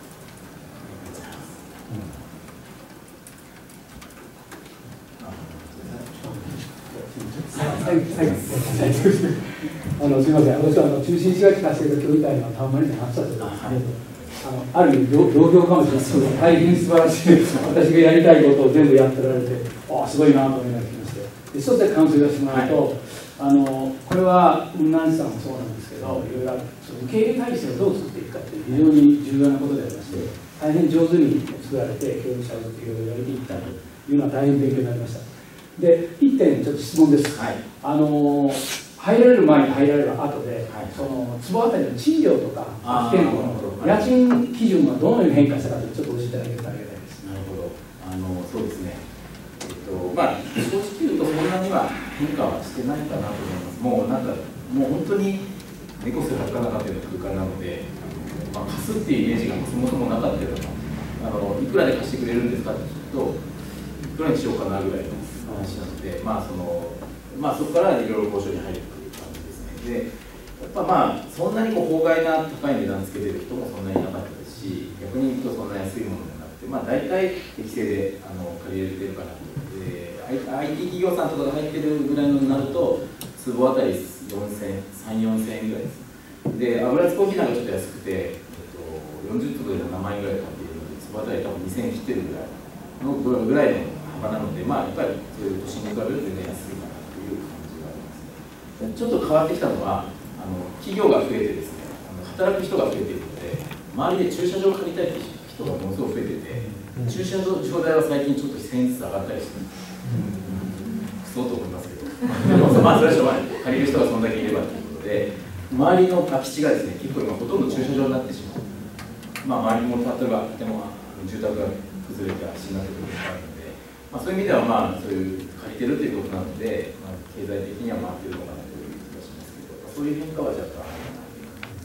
はい、はい、あのすみません、私はあの中心市街地活性化協議会のたまにの話だったんですけど、あのある意味同業かもしれないですけど、大変素晴らしい、私がやりたいことを全部やってられて、ああ、すごいなと思いながら来まして、で一つで感想をさせてもらうと、はい、あのこれは雲南市さんもそうなんですけど、いろいろあるその受け入れ体制をどう作っていくかという非常に重要なことでありまして、大変上手に作られて、協力者をいろいろやれていったというのは大変勉強になりました。で、一点ちょっと質問です。はい、あの入られる前に入られる後で、はい、その坪あたりの賃料とか空き店舗の家賃基準はどのように変化したかというちょっと教えていただけるとありがたいです。 なるほど。あのそうですね。えっとまあ正直言うとそんなには変化はしてないかなと思います。もうなんかもう本当に猫背がつかなかったような空間なので、まあ、貸すっていうイメージがそもそもなかったような、あのいくらで貸してくれるんですかって聞くといくらにしようかなぐらいの話なので、まあそのまあ、そこからいろいろ交渉に入るという感じですね。でやっぱまあそんなにこう法外な高い値段つけてる人もそんなにいなかったですし、逆に言うとそんな安いものではなくて、まあ、大体適正であの借りれてるかなと。で アイティー 企業さんとかが入ってるぐらいのになると坪あたりよんせん、さん、よんせんえんぐらいです。で油津コーヒーなんかちょっと安くて、えっと、よんじゅう粒でななまんえんぐらいで買っているので、坪あたり多分にせんえん切ってるぐらいのぐらいの幅なので、まあやっぱりそういう都心に比べると全然安いかなという感じがありますね。ちょっと変わってきたのはあの企業が増えてですね、あの働く人が増えているので、周りで駐車場を借りたいという人がものすごく増えてて、駐車場代は最近ちょっとせんえんずつ上がったりして、そうと思いますけど、でもまあそれはしょうがない、借りる人がそんだけいればということで、周りの空き地がですね、結構今ほとんど駐車場になってしまう。まあ周りも例えば建物住宅が崩れて足になってくることがあるので、まあ、そういう意味ではまあそういう借りてるということなので、まあ、経済的には回ってるのかなという気がしますけど、そういう変化は若干あるかなという感じ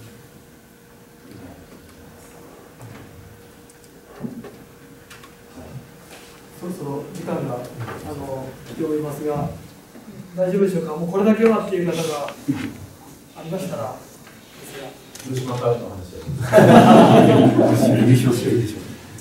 そろそろ時間があの来ておりますが、大丈夫でしょうか。もうこれだけはっていう方がありましたらですが、 広島カープの話で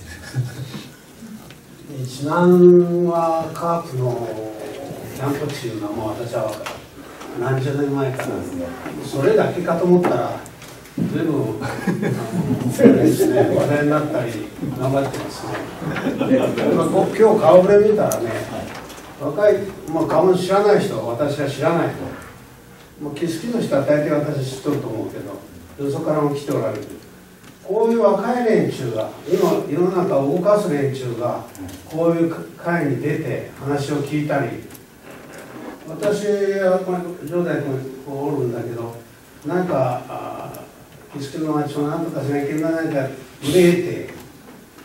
一南はカープのキャンプっていうのはもう私は何十年前からですね、それだけかと思ったら随分そうですね、話題になったり頑張ってますね。で、まあ、今日顔ぶれ見たらね、若い、まあ、顔知らない人は私は知らないと、もう景色の人は大体私知っとると思うけど、よそからも来ておられる。こういう若い連中が、今世の中を動かす連中がこういう会に出て話を聞いたり、私はこれ城代君おるんだけど、なんか景色の町をなんとかしなきゃいけないなんか憂えて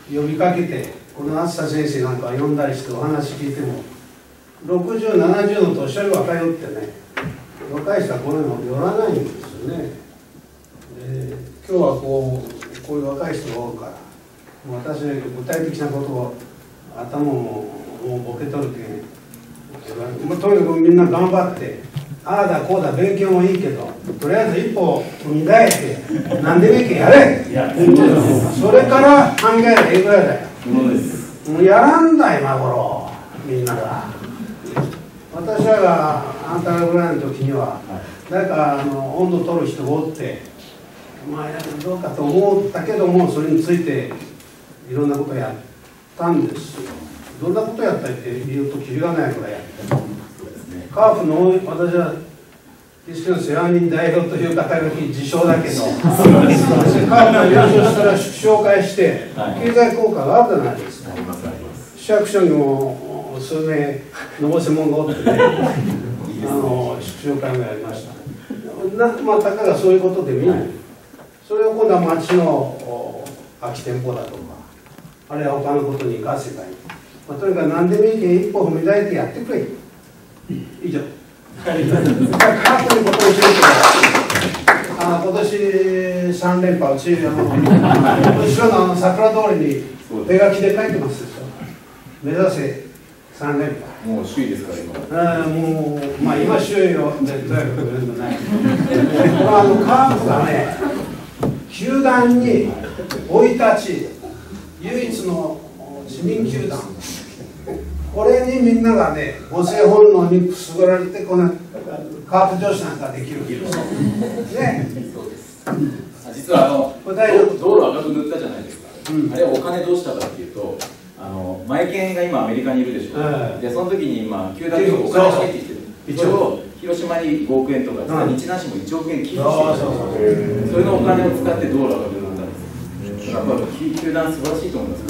呼びかけて、このあつさ先生なんか呼んだりしてお話聞いても、ろくじゅう、ななじゅうの年寄り若いよってね、若い人はこういうの寄らないんですよね。で今日はこう、こういう若い人がおるから、私は具体的なことを頭ももうボケとるけん、とにかくみんな頑張って、ああだこうだ勉強もいいけど、とりあえず一歩踏み出して何でもいいけんやれ。それから考えればいいぐらいだよ。もうやらんだ今頃みんなが。私らがあんたらぐらいの時には誰かあの温度取る人がおって、まあどうかと思ったけども、それについていろんなことやったんですよ。どんなことやったって言うときりがないぐらいやった。カープの私は決しての世話人代表という肩書き自称だけど、カープが優勝したら紹介して経済効果があったじゃないですか。市役所にも数名のぼせ者がおってね、あの紹介もやりました。なまあたかがそういうことで見ない。それを今度は町の空き店舗だとか、あるいは他のことに生かせばいい。まあ、とにかく何でもいいけん一歩踏み出してやってくれ。以上。カープにことにしると、あの今年さん連覇うちあの後ろのあの桜通りに手書きで書いてますでしょ。目指せさん連覇。 もう首位ですから今。 あもうまあ今首位を絶対取れるのない。これあのカープがね、球団に生い立ち唯一の市民球団。これにみんながね、母性本能にくすぐられて、このカープ女子なんかできる。ね。 そうです。実はあの道路赤く塗ったじゃないですか。うん、あれはお金どうしたかっていうと、あのマイケンが今アメリカにいるでしょ。うん、でその時に今球団にお金を入ってきてる。それを広島にごおくえんとか、うん、日南市もいちおくえん寄付してる。それのお金を使って道路赤く塗ったんですよ。やっぱり球団素晴らしいと思います。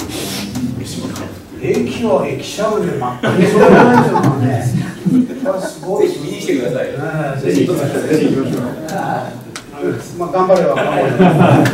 駅を駅舎まで真っ赤にそれないですよね。すごい。 ぜひ見に来てください。 ぜひ。ぜひ。まあ頑張れば頑張れば。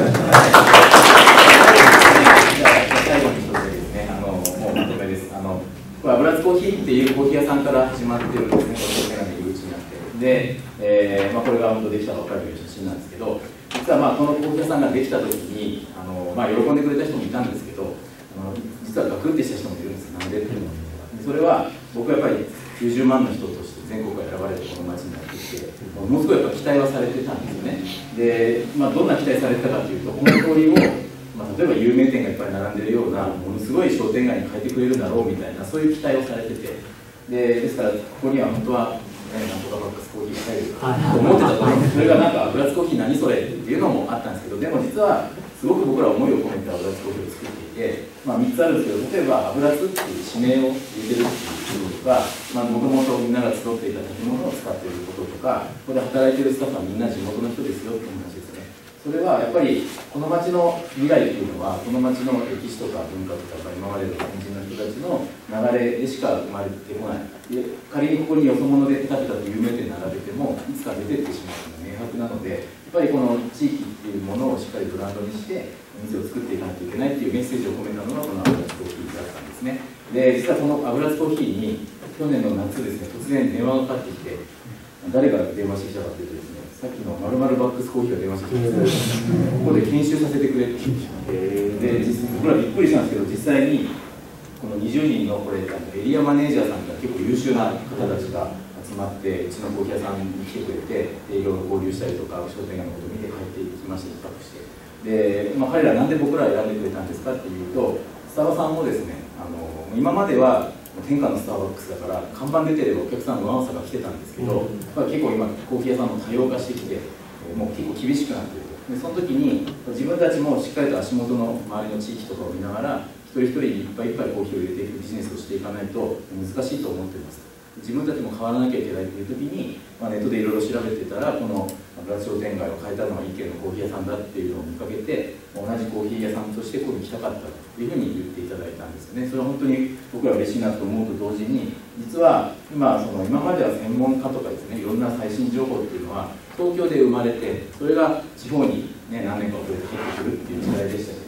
最後に一つですね。あのもうまとめです。あのこれ油津コーヒーっていうコーヒー屋さんから始まってるんですね。これが入り口になってるんで、えー、まあこれが本当できたばっかりの写真なんですけど、実はまあこのコーヒー屋さんができた時にあのまあ喜んでくれた人もいたんですけど。実はガクってした人もいるんです。なんでっていうのそれは僕はやっぱりきゅうじゅうまんの人として全国から選ばれてこの町になってきて、ものすごいやっぱ期待はされてたんですよね。で、まあ、どんな期待されてたかというと、この通りを、まあ、例えば有名店がいっぱい並んでるようなものすごい商店街に変えてくれるだろうみたいな、そういう期待をされてて、でですからここには本当は、ね、なんとかバックスコーヒーが入ると思ってたと思うんです。それがなんか油津コーヒー何それっていうのもあったんですけど、でも実はすごく僕ら思いを込めて油津コーヒーを作っていて、まあ、みっつあるんですけど、例えば油津っていう地名を入れてるっていうこととか、まあ、もともとみんなが集っていた建物を使っていることとか、ここで働いてるスタッフはみんな地元の人ですよっていう話ですね。それはやっぱりこの町の未来っていうのは、この町の歴史とか文化とか今までの先人の人たちの流れでしか生まれてこない。で仮にここによそ者で建てたと有名店並べてもいつか出てってしまうのが明白なので、やっぱりこの地域っていうものをしっかりブランドにしてお店を作っていかないといけないっていうメッセージを込めたのがこの油津コーヒーだったんですね。で実はこの油津コーヒーに去年の夏ですね、突然電話がかかってきて、誰が電話してきたかというとですね、さっきのまるまるバックスコーヒーが電話してきて、ここで研修させてくれって言ってで実僕らびっくりしたんですけど、実際にこのにじゅうにんのこれエリアマネージャーさんが結構優秀な方たちが集まってうちのコーヒー屋さんに来てくれて、でいろいろ交流したりとか商店街のことを見て帰っていきまして、比較してで、まあ、彼らなんで僕ら選んでくれたんですかっていうと、スタバさんもですね、あの今までは天下のスターバックスだから看板出てればお客さんのわんさが来てたんですけど、まあ、結構今コーヒー屋さんも多様化してきて、もう結構厳しくなっていると。でその時に自分たちもしっかりと足元の周りの地域とかを見ながら一人一人いっぱいいっぱいコーヒーを入れていくビジネスをしていかないと難しいと思っています。自分たちも変わらなきゃいけないという時に、まあ、ネットでいろいろ調べてたらこの油津商店街を変えたのは一軒のコーヒー屋さんだっていうのを見かけて、同じコーヒー屋さんとしてここに来たかったというふうに言っていただいたんですよね。それは本当に僕ら嬉しいなと思うと同時に、実は今その今までは専門家とかですね、いろんな最新情報っていうのは東京で生まれて、それが地方に、ね、何年か遅れて入ってくるっていう時代でしたけど、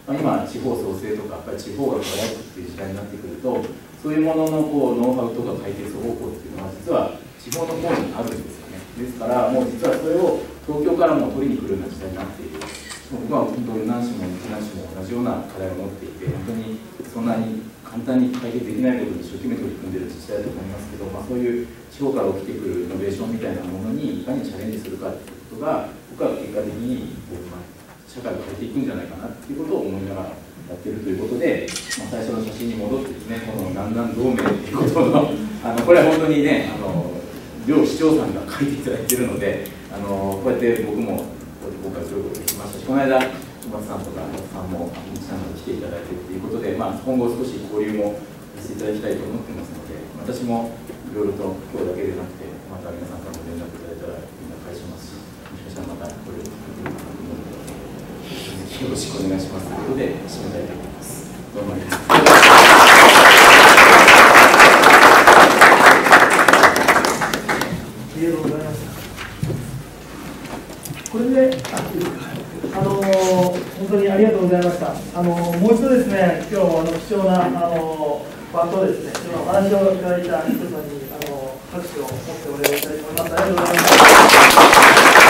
まあ、今、地方創生とか、やっぱり地方が輝くっていう時代になってくると、そういうもののこうノウハウとか解決方法っていうのは、実は地方の方にあるんですよね。ですから、もう実はそれを東京からも取りに来るような時代になっている。僕は本当に何市も日南市も同じような課題を持っていて、本当にそんなに簡単に解決できないことに一生懸命取り組んでいる自治体だと思いますけど、まあ、そういう地方から起きてくるイノベーションみたいなものにいかにチャレンジするかということが、僕は結果的にこう、まあ、社会を変えていくんじゃないかなということを思いながらやっているということで、まあ、最初の写真に戻ってですね、この南南同盟ということの、あのこれは本当にね、あの両市長さんが書いていただいているので、あのこうやって僕もこうやって今回そういうことができましたし、この間、小松さんとか松さんも日さんに来ていただいてということで、まあ、今後少し交流もさせていただきたいと思ってますので、私もいろいろと今日だけでなくて、また皆さんからも連絡いただいたらみんな返しますし、もしかしたらまたこれをよろしくお願いしますということで締めたいと思います。どうもありがとうございます。 ありがとうございました。これで、あのー、本当にありがとうございました。あのー、もう一度ですね、今日あの貴重なあのー、場とですね、今お話をいただいた人さんにあのー、拍手を持ってお礼をしたいと思います。ありがとうございました。